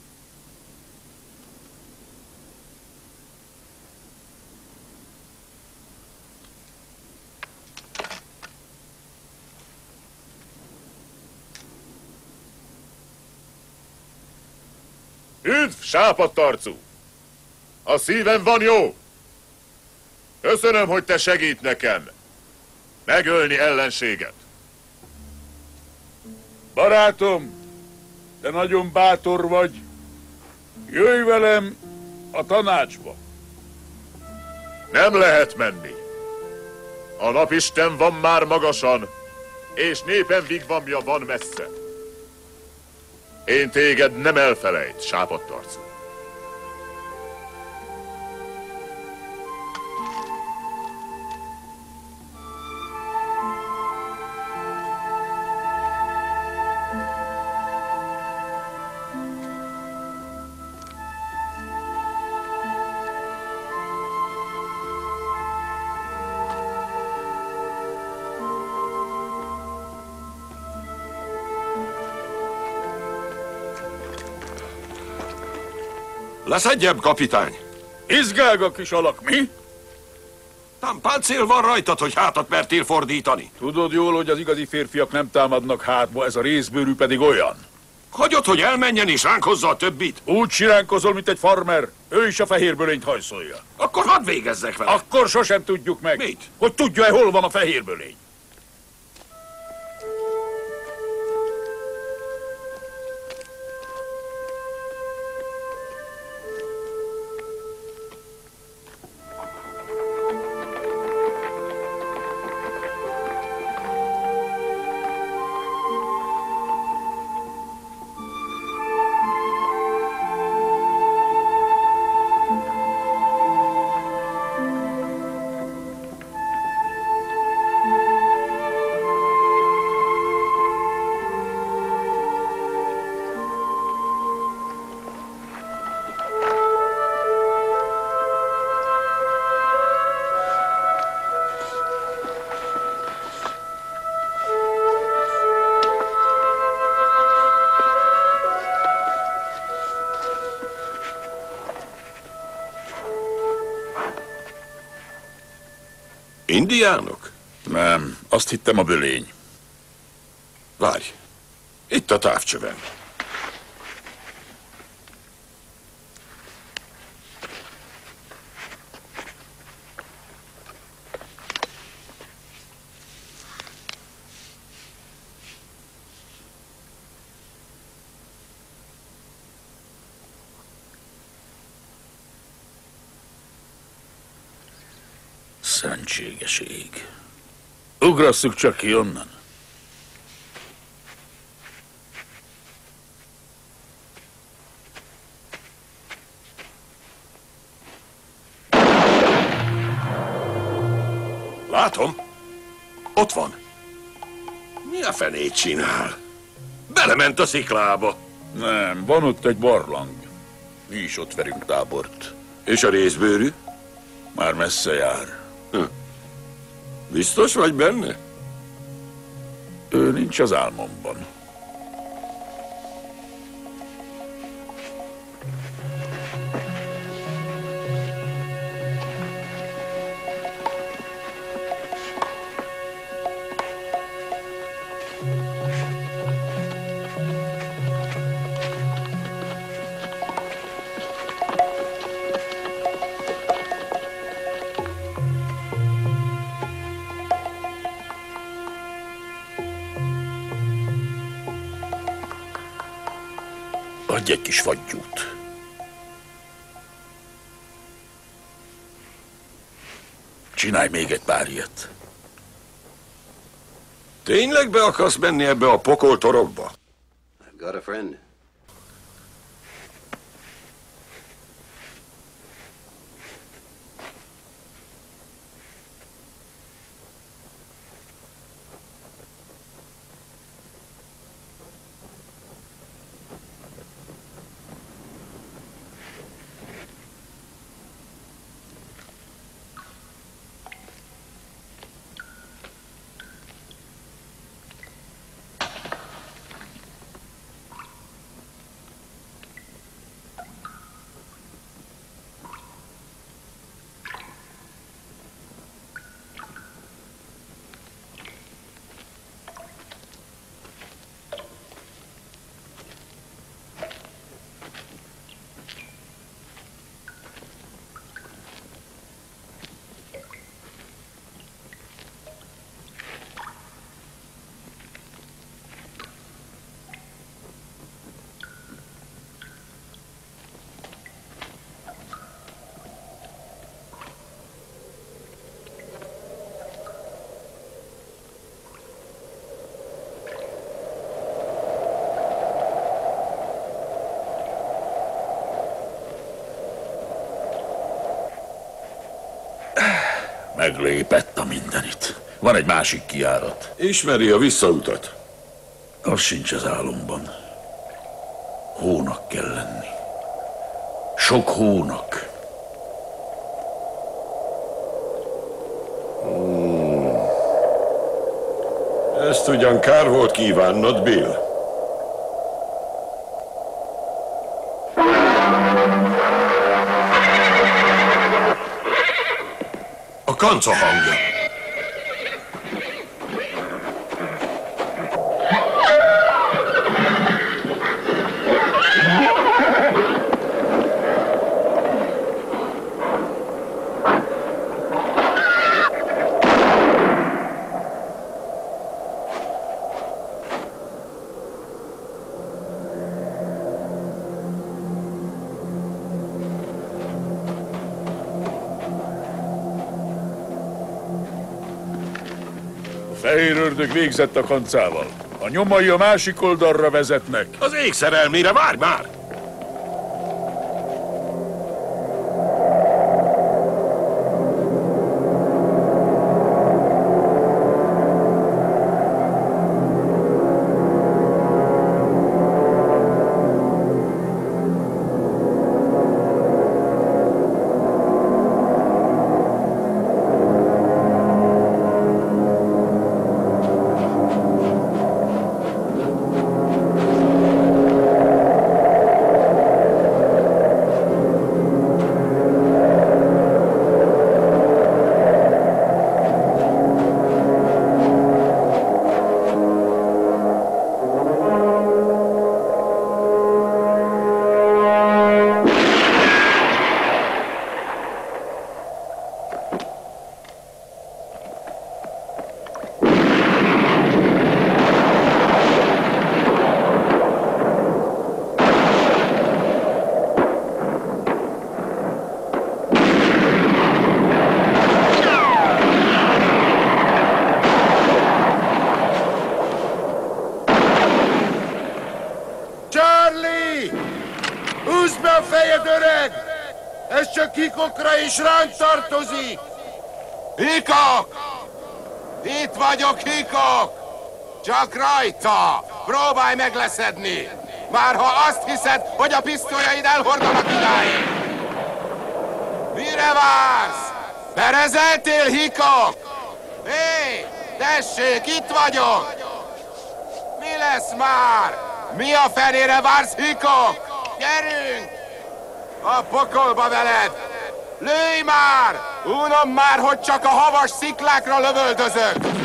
Üdv, sápadtarcú! A szívem van jó! Köszönöm, hogy te segít nekem megölni ellenséget. Barátom, te nagyon bátor vagy. Jöjj velem a tanácsba. Nem lehet menni. A napisten van már magasan, és népen vigvamja van messze. Én téged nem elfelejt, sápadtarcú. Leszedjem, kapitány! Izgág a kis alak, mi? Nem páncél van rajtad, hogy hátat mertél fordítani. Tudod jól, hogy az igazi férfiak nem támadnak hátba, ez a részbőrű pedig olyan. Hagyod, hogy elmenjen és ránk hozza a többit? Úgy siránkozol, mint egy farmer. Ő is a fehérbölényt hajszolja. Akkor hadd végezzek vele. Akkor sosem tudjuk meg. Mit? Hogy tudja-e, hol van a fehérbölény. Indiánok? Nem, azt hittem a bölény. Várj, itt a távcsövem. Szentséges ég. Ugrasszuk csak ki onnan. Látom. Ott van. Mi a fenét csinál? Belement a sziklába. Nem, van ott egy barlang. Mi is ott verünk tábort. És a részbőrű? Már messze jár. Biztos vagy benne? Ő nincs az álmomban. Adj egy kis fagyút. Csinálj még egy pár ilyet. Tényleg be akarsz menni ebbe a pokoltorokba? I've got a friend. Meglépett a mindenit. Van egy másik kijárat. Ismeri a visszautat? Az sincs az álomban. Hónak kell lenni. Sok hónak. Ezt ugyan kár volt kívánnod, Bill. A kanca hangja. Fehér ördög végzett a kancával. A nyomai a másik oldalra vezetnek. Az ég szerelmére, várj már! hikokra is ránk tartozik! Hikok! Itt vagyok, hikok! Csak rajta! Próbálj meg leszedni! Már ha azt hiszed, hogy a pisztolyaid elhordanak idáig! Mire vársz? Berezeltél, hikok? Hé, tessék, itt vagyok! Mi lesz már? Mi a fenére vársz, hikok? Gyerünk! A pokolba veled! Lőj már! Unom már, hogy csak a havas sziklákra lövöldözök!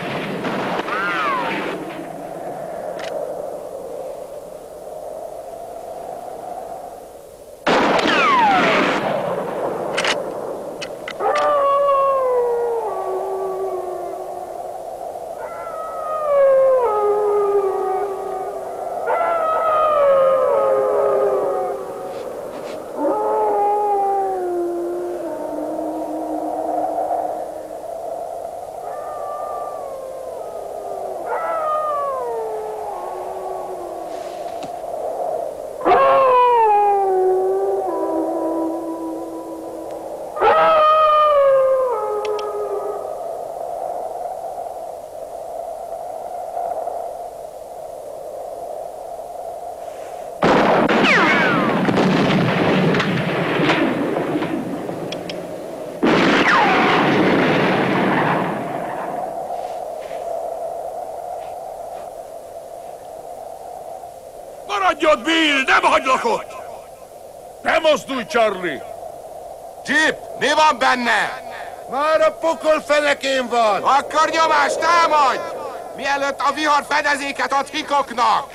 Maradjon, Bill! Nem hagylak ott! Ne mozdulj, Charlie! Jeep, mi van benne? Már a pokol fenekén van! Akkor nyomás, támadj! Mielőtt a vihar fedezéket ad hikoknak!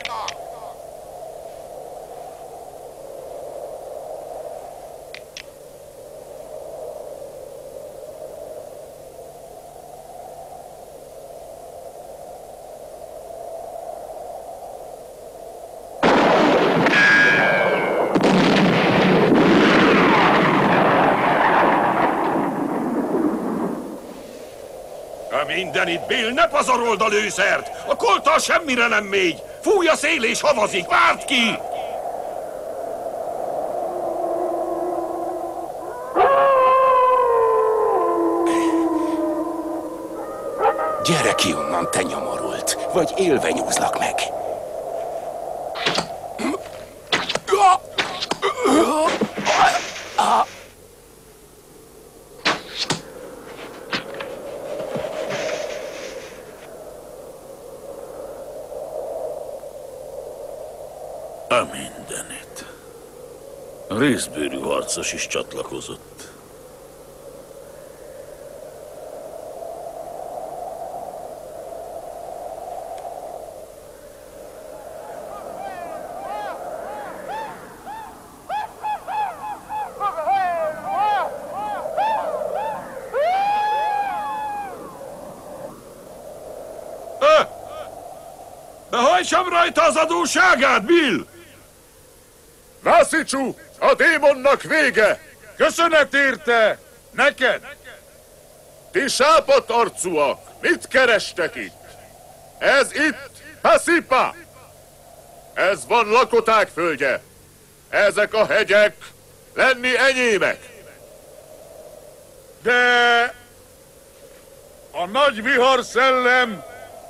Mindenit, Bill, ne pazarold a lőszert! A kolttal semmire nem megy! Fúj a szél és havazik, várd ki! Gyere ki onnan, te nyomorult, vagy élve nyúzlak meg. A mindenit. A részbőrű harcos is csatlakozott. De hajtsam rajta az adósságát, Bill! Vászicsú, a démonnak vége! Köszönet érte! Neked! Ti sápadt arcúak, mit kerestek itt? Ez itt Pasipa! Ez van lakoták földje! Ezek a hegyek lenni enyémek! De a nagy vihar szellem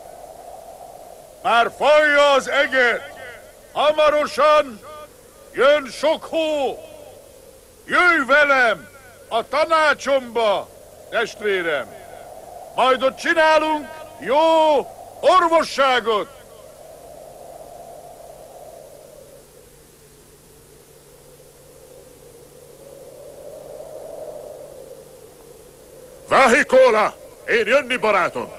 már fajja az eget! Hamarosan jön sok hó! Jöjj velem a tanácsomba, testvérem! Majd ott csinálunk jó orvosságot! Vahikola! Én jönni, barátom!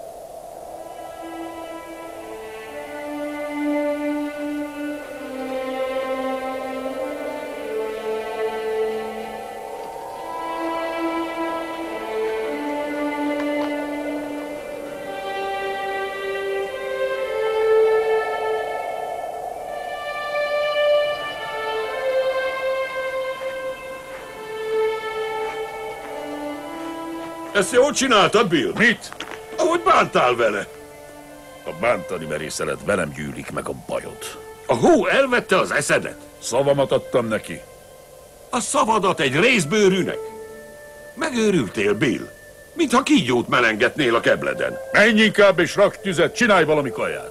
Ezt jól csináltad, Bill? Mit? Ahogy bántál vele. A bántani merészelet velem gyűlik meg a bajod. A hó elvette az eszedet. Szavamat adtam neki. A szavadat egy rézbőrűnek? Megőrültél, Bill? Mintha kígyót melengetnél a kebleden. Menj inkább és rakj tüzet, csinálj valami kaját.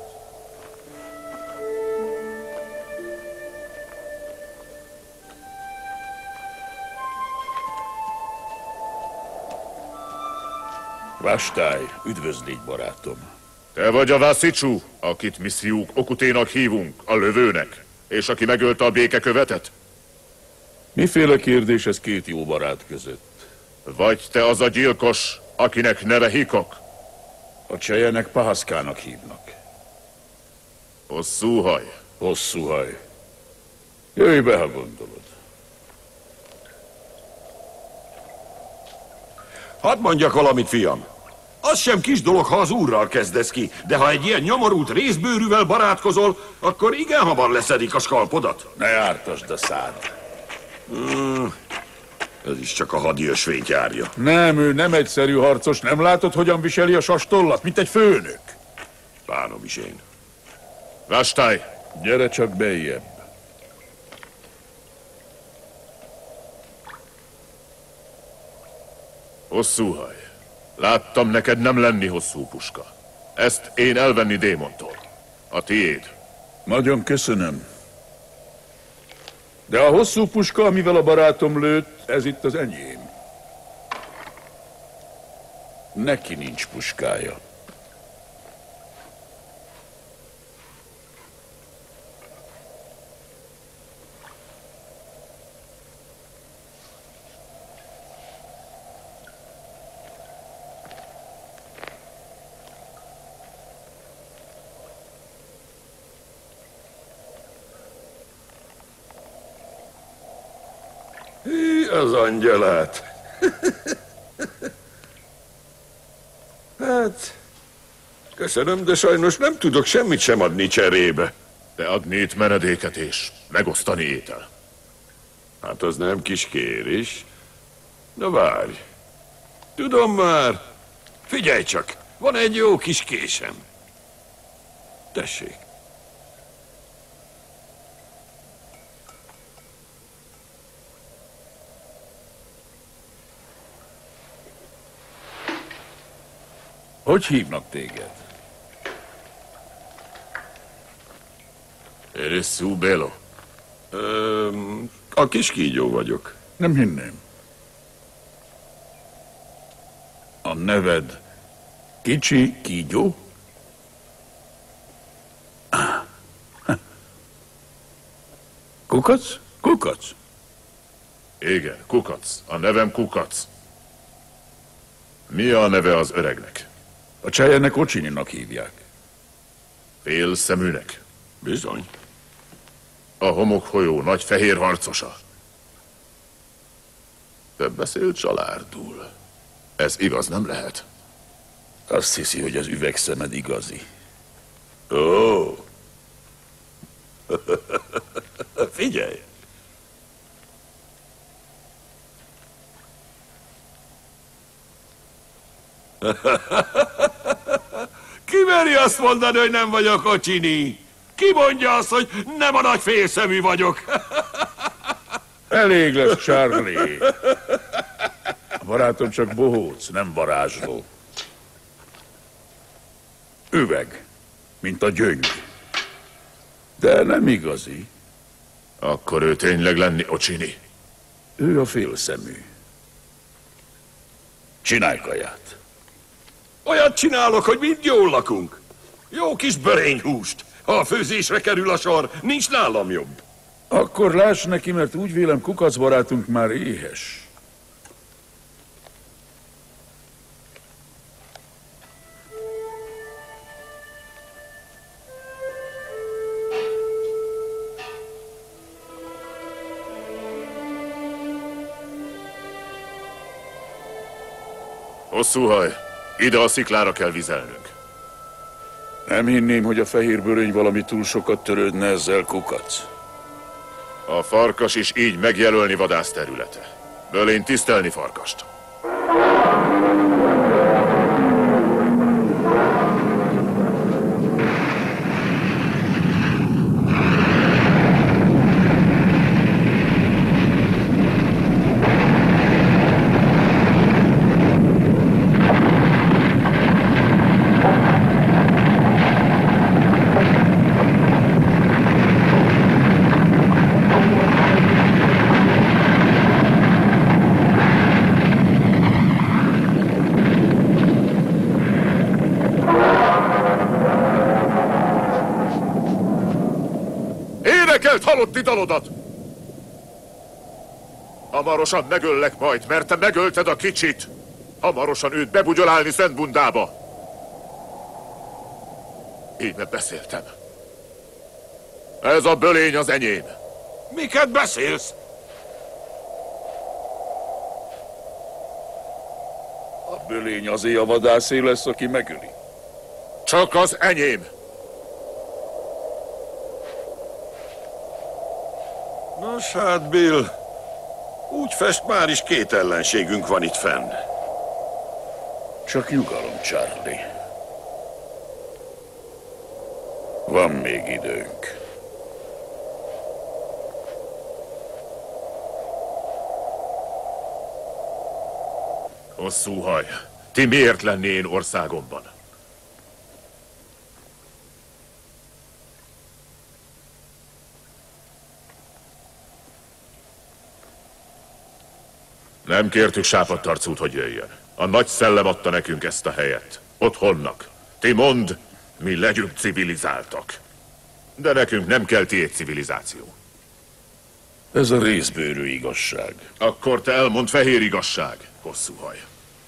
Vastály, üdvözlégy, barátom. Te vagy a Vasicsú, akit mi fiúk Okuténak hívunk, a lövőnek, és aki megölte a békekövetet? Miféle kérdés ez két jó barát között? Vagy te az a gyilkos, akinek neve Hikok? A csejenek Pahaszkának hívnak. Hosszú haj. Hosszú haj. Jöjj be, ha gondolod. Hadd mondjak valamit, fiam. Az sem kis dolog, ha az úrral kezdesz ki, de ha egy ilyen nyomorult rézbőrűvel barátkozol, akkor igen hamar leszedik a skalpodat. Ne ártasd a szád. Ez is csak a hadi ösvényt járja. Nem, ő nem egyszerű harcos. Nem látod, hogyan viseli a sastollat, mint egy főnök? Bánom is én. Vastály! Gyere csak bejjebb. Hosszú haj. Láttam neked nem lenni hosszú puska. Ezt én elvenni Démontól. A tiéd. Nagyon köszönöm. De a hosszú puska, amivel a barátom lőtt, ez itt az enyém. Neki nincs puskája. Az angyalát. Hát, köszönöm, de sajnos nem tudok semmit sem adni cserébe. De adni itt menedéket és megosztani étel. Hát az nem kis kérés. Na várj. Tudom már. Figyelj csak, van egy jó kis késem. Tessék. Hogy hívnak téged? Eres Szú Belo. A kis kígyó vagyok. Nem hinném. A neved Kicsi Kígyó? Kukac? Kukac? Igen, Kukac. A nevem Kukac. Mi a neve az öregnek? A csejenek Ocsininak hívják. Félszeműnek? Bizony. A homokholyó nagy fehér harcosa. Te beszél csalárdul. Ez igaz nem lehet? Azt hiszi, hogy az üvegszemed igazi. Ó. Figyelj! Ki meri azt mondani, hogy nem vagyok Ocsini? Ki mondja azt, hogy nem a nagy félszemű vagyok? Elég lesz, Charlie. A barátom csak bohóc, nem varázsló. Üveg, mint a gyöngy. De nem igazi. Akkor ő tényleg lenni Ocsini? Ő a félszemű. Csinálj kaját. Olyat csinálok, hogy mind jól lakunk. Jó kis börényhúst. Ha a főzésre kerül a sor, nincs nálam jobb. Akkor láss neki, mert úgy vélem, Kukac barátunk már éhes. Hosszú haj, ide a sziklára kell vizelnünk. Nem hinném, hogy a fehér bőröny valami túl sokat törődne ezzel, Kukac. A farkas is így megjelölni vadászterülete. Bölény tisztelni farkast. halotti dalodat! Hamarosan megöllek majd, mert te megölted a kicsit. Hamarosan őt bebugyolálni Szentbundába. Íme beszéltem. Ez a bölény az enyém. Miket beszélsz? A bölény azé a vadászé lesz, aki megöli. Csak az enyém. Nos hát, Bill, úgy fest, már is két ellenségünk van itt fenn. Csak nyugalom, Charlie. Van még időnk. Hosszú haj. Ti miért lenné én országomban? Nem kértük Sápadtarcút, hogy jöjjön. A nagy szellem adta nekünk ezt a helyet. Otthonnak. Ti mondd, mi legyünk civilizáltak. De nekünk nem kell tiéd civilizáció. Ez a részbőrű igazság. Akkor te elmondd fehér igazság, hosszú haj.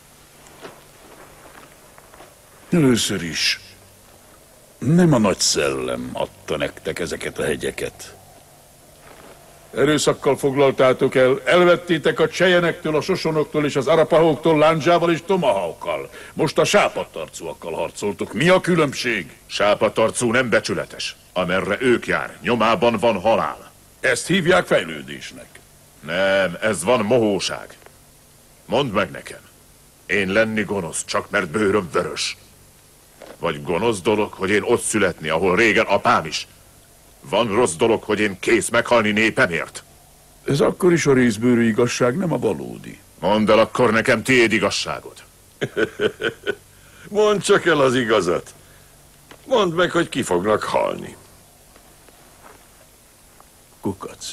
Először is, nem a nagy szellem adta nektek ezeket a hegyeket. Erőszakkal foglaltátok el, elvettétek a csejenektől, a sosonoktól és az arapahóktól lándzsával és tomahawkkal. Most a sápadtarcúakkal harcoltok. Mi a különbség? Sápadtarcú nem becsületes. Amerre ők jár, nyomában van halál. Ezt hívják fejlődésnek. Nem, ez van mohóság. Mondd meg nekem, én lenni gonosz, csak mert bőröm vörös. Vagy gonosz dolog, hogy én ott születni, ahol régen apám is. Van rossz dolog, hogy én kész meghalni népemért? Ez akkor is a részbőrű igazság, nem a valódi. Mondd el akkor nekem tiéd igazságod. Mondd csak el az igazat. Mondd meg, hogy ki fognak halni. Kukac.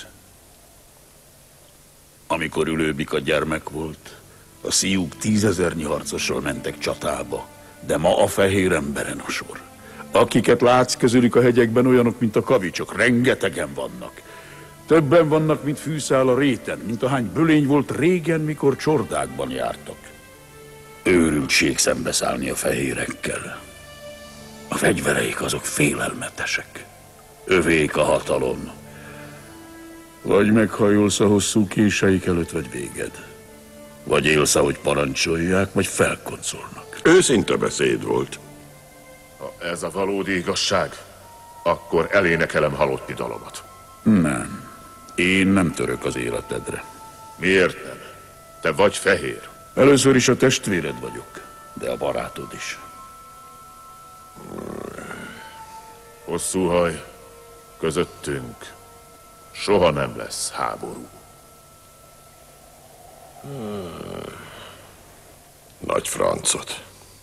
Amikor Ülőbika gyermek volt, a szíjuk 10 000 harcossal mentek csatába, de ma a fehér emberen a sor. Akiket látsz közülük a hegyekben, olyanok, mint a kavicsok, rengetegen vannak. Többen vannak, mint fűszál a réten, mint ahány bölény volt régen, mikor csordákban jártak. Őrültség szembeszállni a fehérekkel. A fegyvereik azok félelmetesek. Övék a hatalom. Vagy meghajolsz a hosszú késeik előtt, vagy véged. Vagy élsz, ahogy parancsolják, vagy felkoncolnak. Őszinte beszéd volt. Ha ez a valódi igazság, akkor elénekelem halotti dalomat. Nem. Én nem török az életedre. Miért nem? Te vagy fehér. Először is a testvéred vagyok, de a barátod is. Hosszú haj, közöttünk soha nem lesz háború. Nagy francot.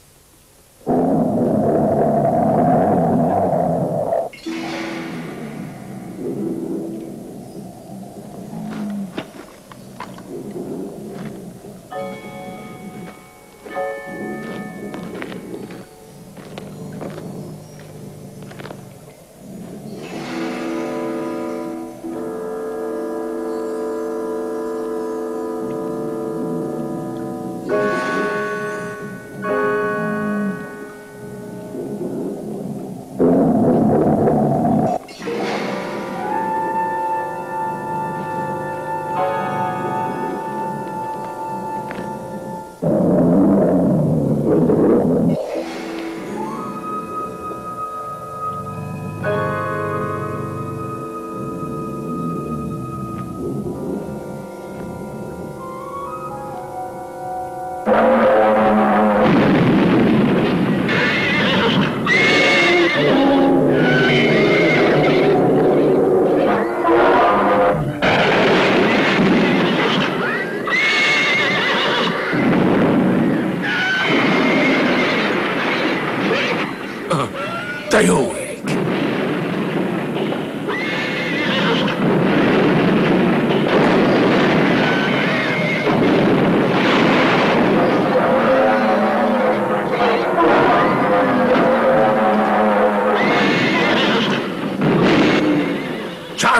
Te jó ég!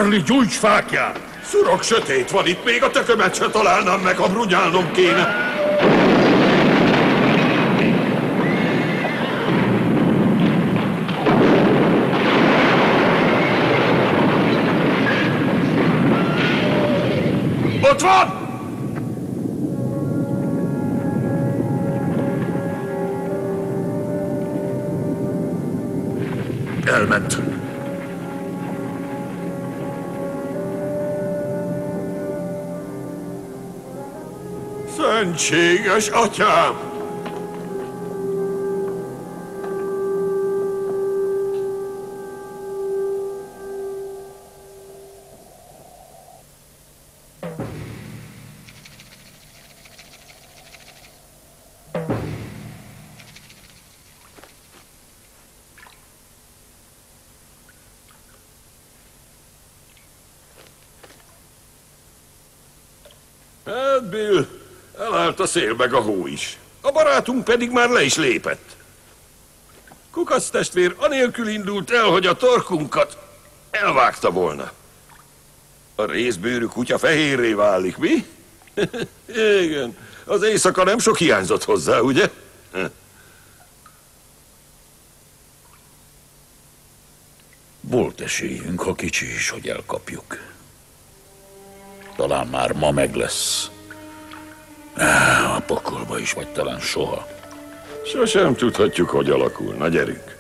Charlie, gyújts fákját! Szurok, sötét van itt, még a tökömet se találnám meg, ha brunyálnom kéne. Ott van! Elment. Szentséges atyám! Hát, Bill, elállt a szél meg a hó is. A barátunk pedig már le is lépett. Kukac testvér anélkül indult el, hogy a torkunkat elvágta volna. A rézbőrű kutya fehérré válik, mi? Igen, az éjszaka nem sok hiányzott hozzá, ugye? Volt esélyünk, ha kicsi is, hogy elkapjuk. Talán már ma meg lesz. A pokolba is, vagy talán soha. Sosem tudhatjuk, hogy alakul. Na, gyerünk.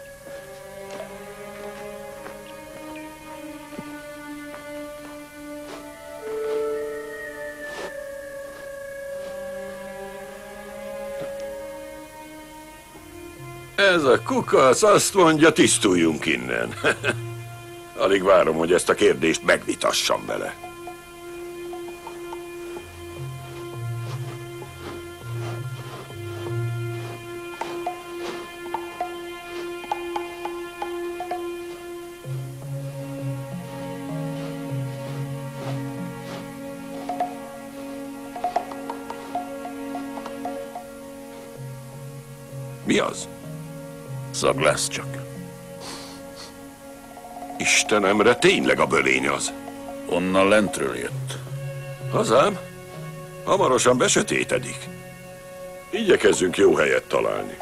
Ez a kukac azt mondja, tisztuljunk innen. Alig várom, hogy ezt a kérdést megvitassam vele. Mi az? Szaglász csak. Istenemre, tényleg a bölény az. Onnan lentről jött. Hazám? Hamarosan besötétedik. Igyekezzünk jó helyet találni.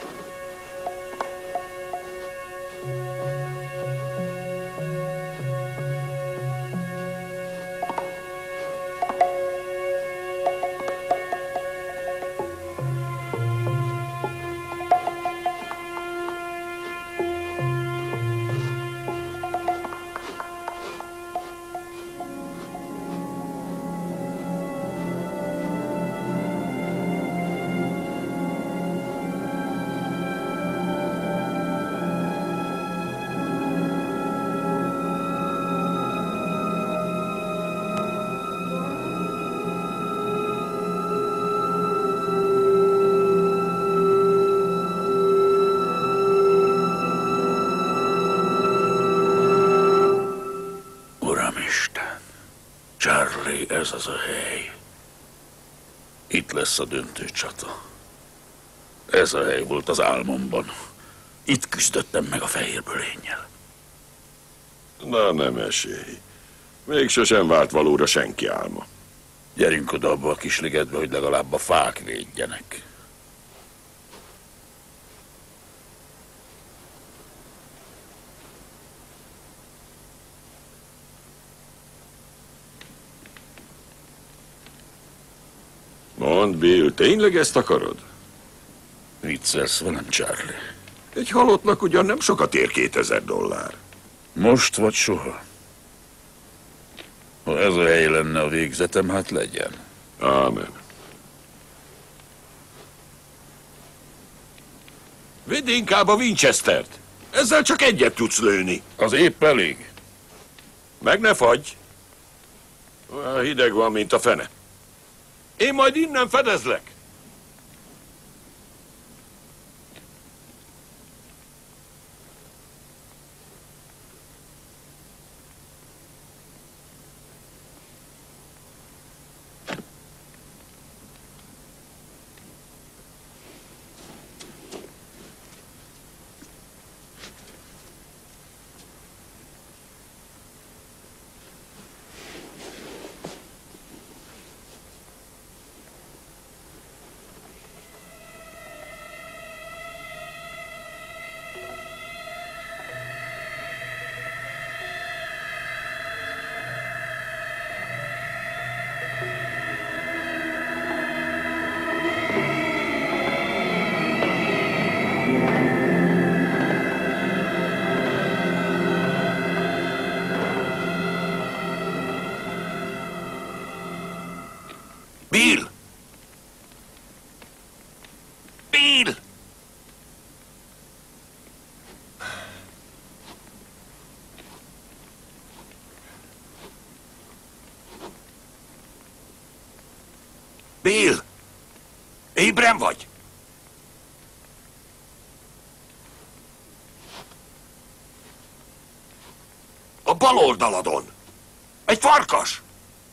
Charlie, ez az a hely. Itt lesz a döntő csata. Ez a hely volt az álmomban. Itt küzdöttem meg a fehérbölénnyel. Na, nem esély. Még sosem vált valóra senki álma. Gyerünk oda abba a kis ligetbe, hogy legalább a fák védjenek. Mondd, Bill, tényleg ezt akarod? Viccelsz velem, Charlie? Egy halottnak ugyan nem sokat ér $2000. Most vagy soha. Ha ez a hely lenne a végzetem, hát legyen. Ámen. Vidd inkább a Winchestert. Ezzel csak egyet tudsz lőni. Az épp elég. Meg ne fagyj. Olyan hideg van, mint a fene. Én majd innen fedezlek. Bill! Bill! Bill! Ébren vagy? A bal oldaladon. Egy farkas.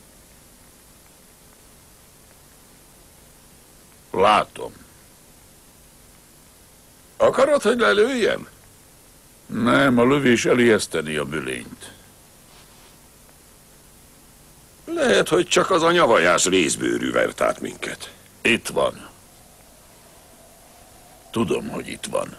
Látom. Akarod, hogy lelőjem? Nem, a lövés elijeszteni a bülényt. Lehet, hogy csak az a nyavajás részbőrű vert át minket. Itt van. Tudom, hogy itt van.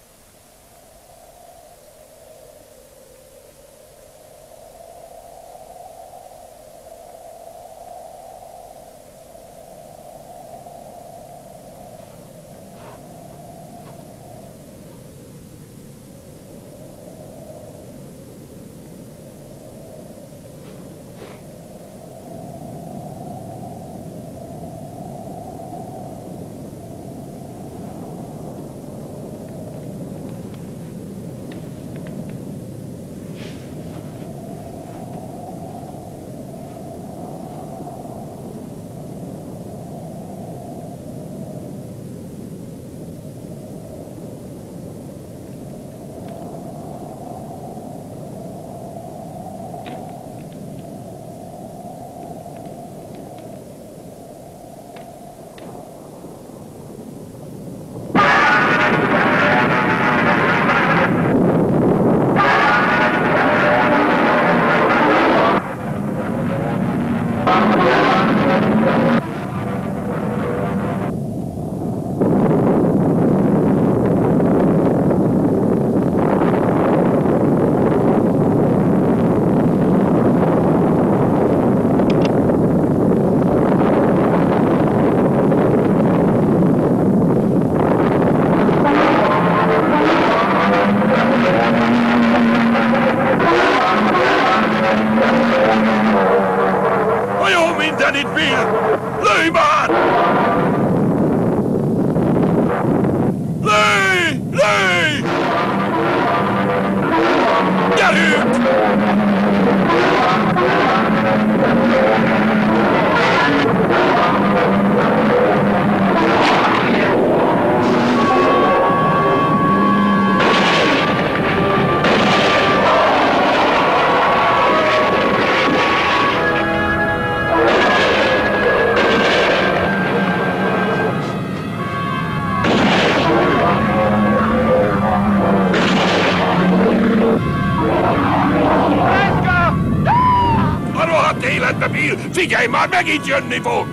Figyelj már, megint jönni fog!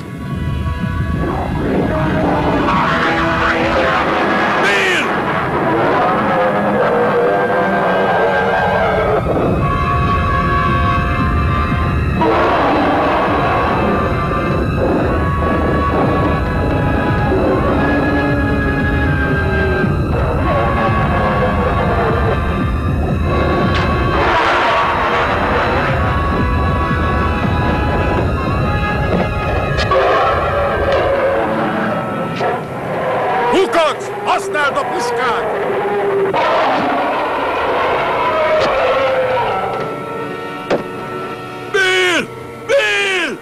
Bill! Használd a puskát! Bill! Bill!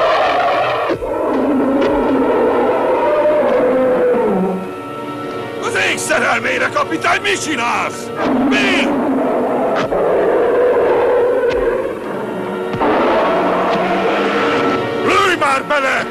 Az ég szerelmére, kapitány, mit csinálsz? Bill! Lőj már bele!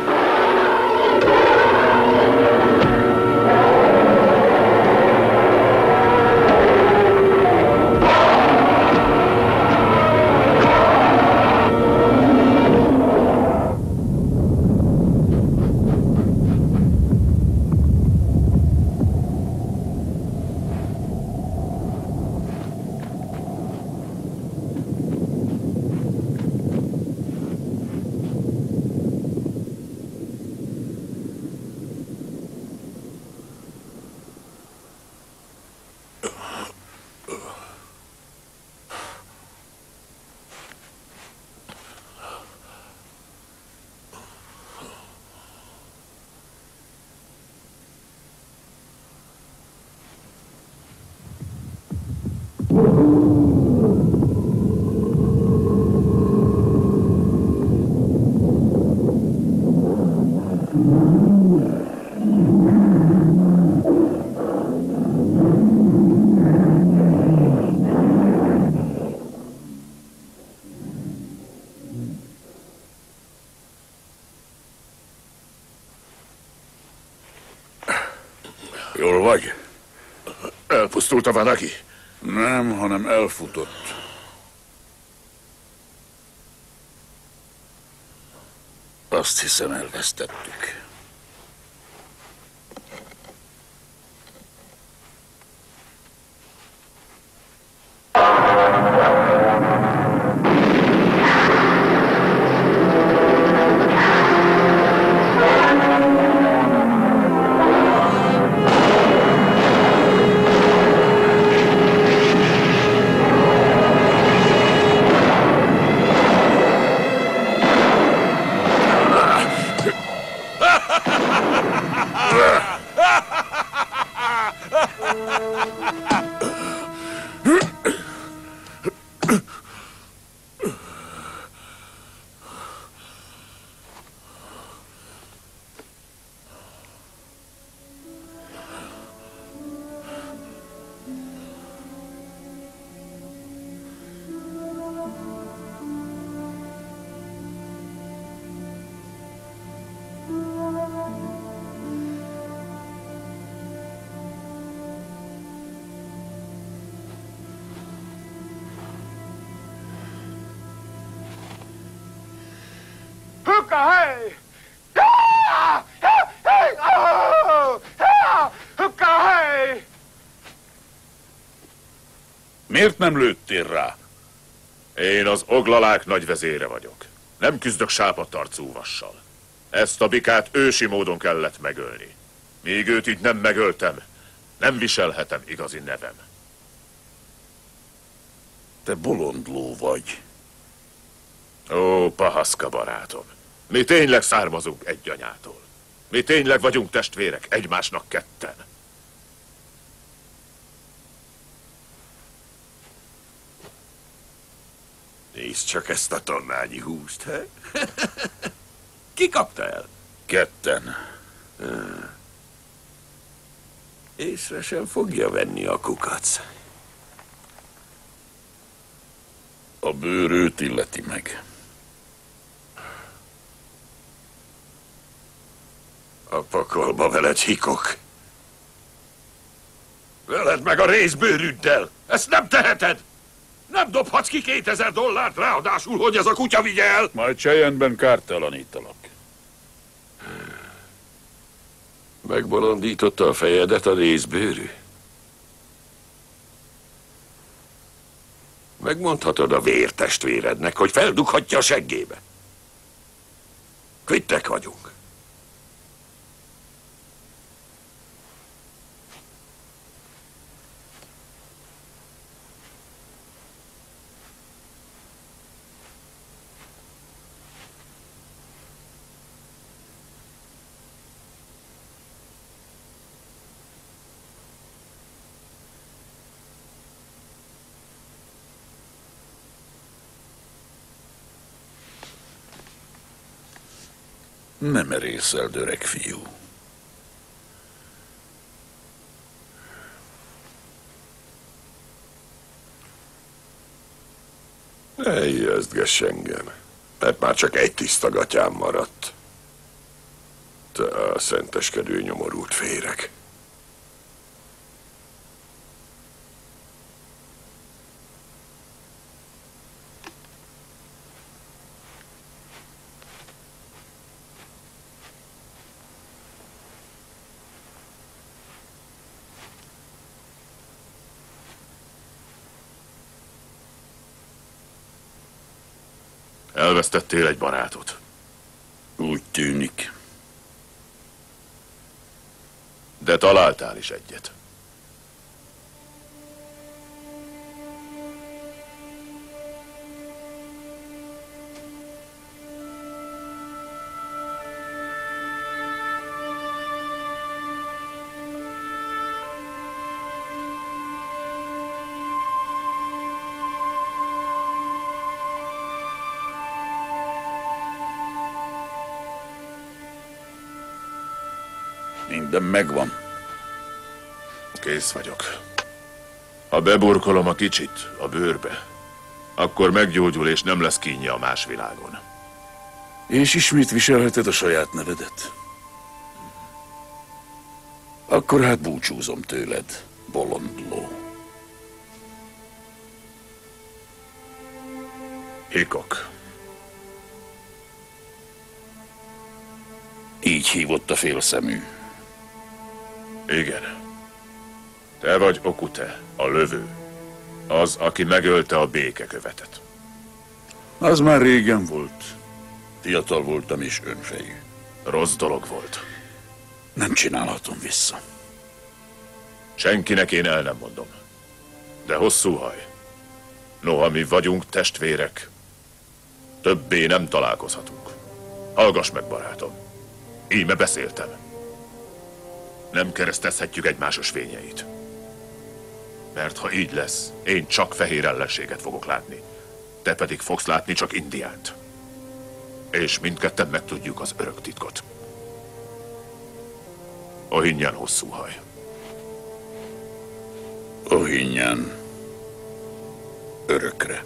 Jól vagy? Elpusztult a Vanagi? Nem, hanem elfutott. Azt hiszem, elvesztettük. Miért nem lőttél rá? Én az oglalák nagyvezére vagyok. Nem küzdök sápadtarcú vassal. Ezt a bikát ősi módon kellett megölni. Míg őt így nem megöltem, nem viselhetem igazi nevem. Te bolondló vagy. Ó, Pahaszka barátom. Mi tényleg származunk egy anyától. Mi tényleg vagyunk testvérek, egymásnak ketten. Nézd csak ezt a tonnányi húst, he? Ki kapta el? Ketten. Észre sem fogja venni a kukac. A bőrőt illeti meg. A pakolba veled, hikok. Veled meg a részbőrűddel. Ezt nem teheted! Nem dobhatsz ki $2000, ráadásul, hogy ez a kutya vigye el! Majd Cheyenneben kártalanítalak. Megbolondította a fejedet a részbőrű? Megmondhatod a vértestvérednek, hogy feldughatja a seggébe. Kvittek vagyunk. Nem merészeld, öreg fiú. Ne ijesztgess engem, mert már csak egy tiszta gatyám maradt. Te a szenteskedő nyomorult féreg. Elvesztettél egy barátot. Úgy tűnik. De találtál is egyet. de megvan. Kész vagyok. Ha beburkolom a kicsit a bőrbe, akkor meggyógyul és nem lesz kínja a más világon. És ismét viselheted a saját nevedet. Akkor hát búcsúzom tőled, bolondló. Hickok. Így hívott a félszemű. Igen. Te vagy Okute, a lövő. Az, aki megölte a békekövetet. Az már régen volt. Fiatal voltam és önfejű. Rossz dolog volt. Nem csinálhatom vissza. Senkinek én el nem mondom. De hosszú haj. Noha mi vagyunk testvérek, többé nem találkozhatunk. Hallgass meg, barátom. Íme beszéltem. Nem keresztezhetjük egymásos fényeit. Mert ha így lesz, én csak fehér ellenséget fogok látni. Te pedig fogsz látni csak Indiánt. És mindketten megtudjuk az örök titkot. Ohinyan hosszú haj. Ohinyan. Örökre.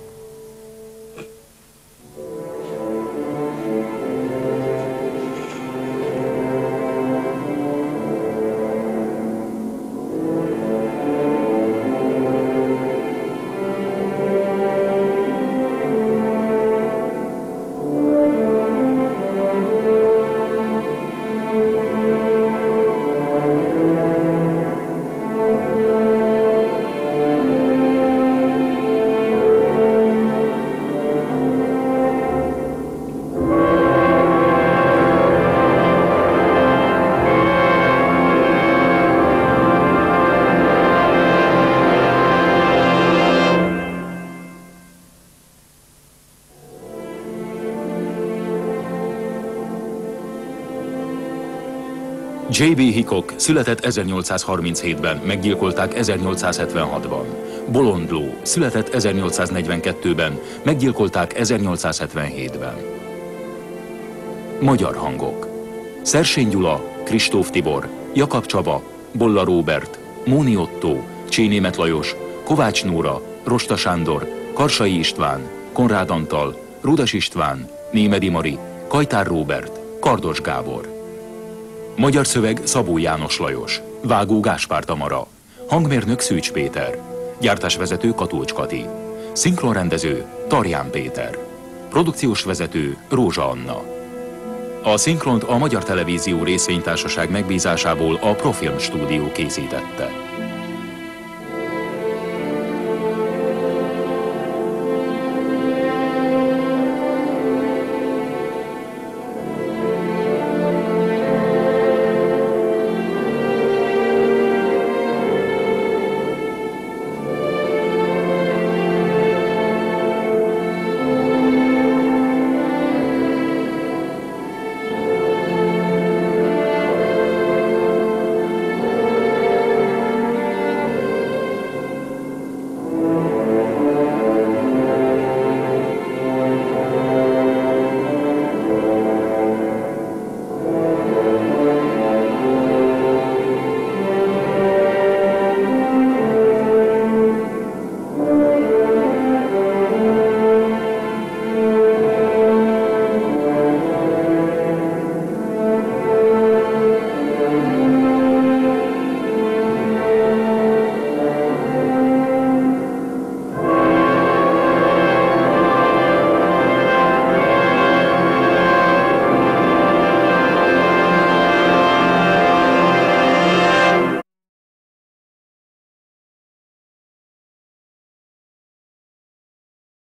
J.B. Hickok született 1837-ben, meggyilkolták 1876-ban. Bolondló született 1842-ben, meggyilkolták 1877-ben. Magyar hangok: Szersény Gyula, Kristóf Tibor, Jakab Csaba, Bolla Róbert, Móni Ottó, Csénémet Lajos, Kovács Nóra, Rosta Sándor, Karsai István, Konrád Antal, Rudas István, Némedi Mari, Kajtár Róbert, Kardos Gábor. Magyar szöveg: Szabó János Lajos, vágó Gáspár Tamara, hangmérnök Szűcs Péter, gyártásvezető Katulcs Kati, szinkronrendező Tarján Péter, produkciós vezető Rózsa Anna. A szinkront a Magyar Televízió Részvénytársaság megbízásából a Profilm Stúdió készítette.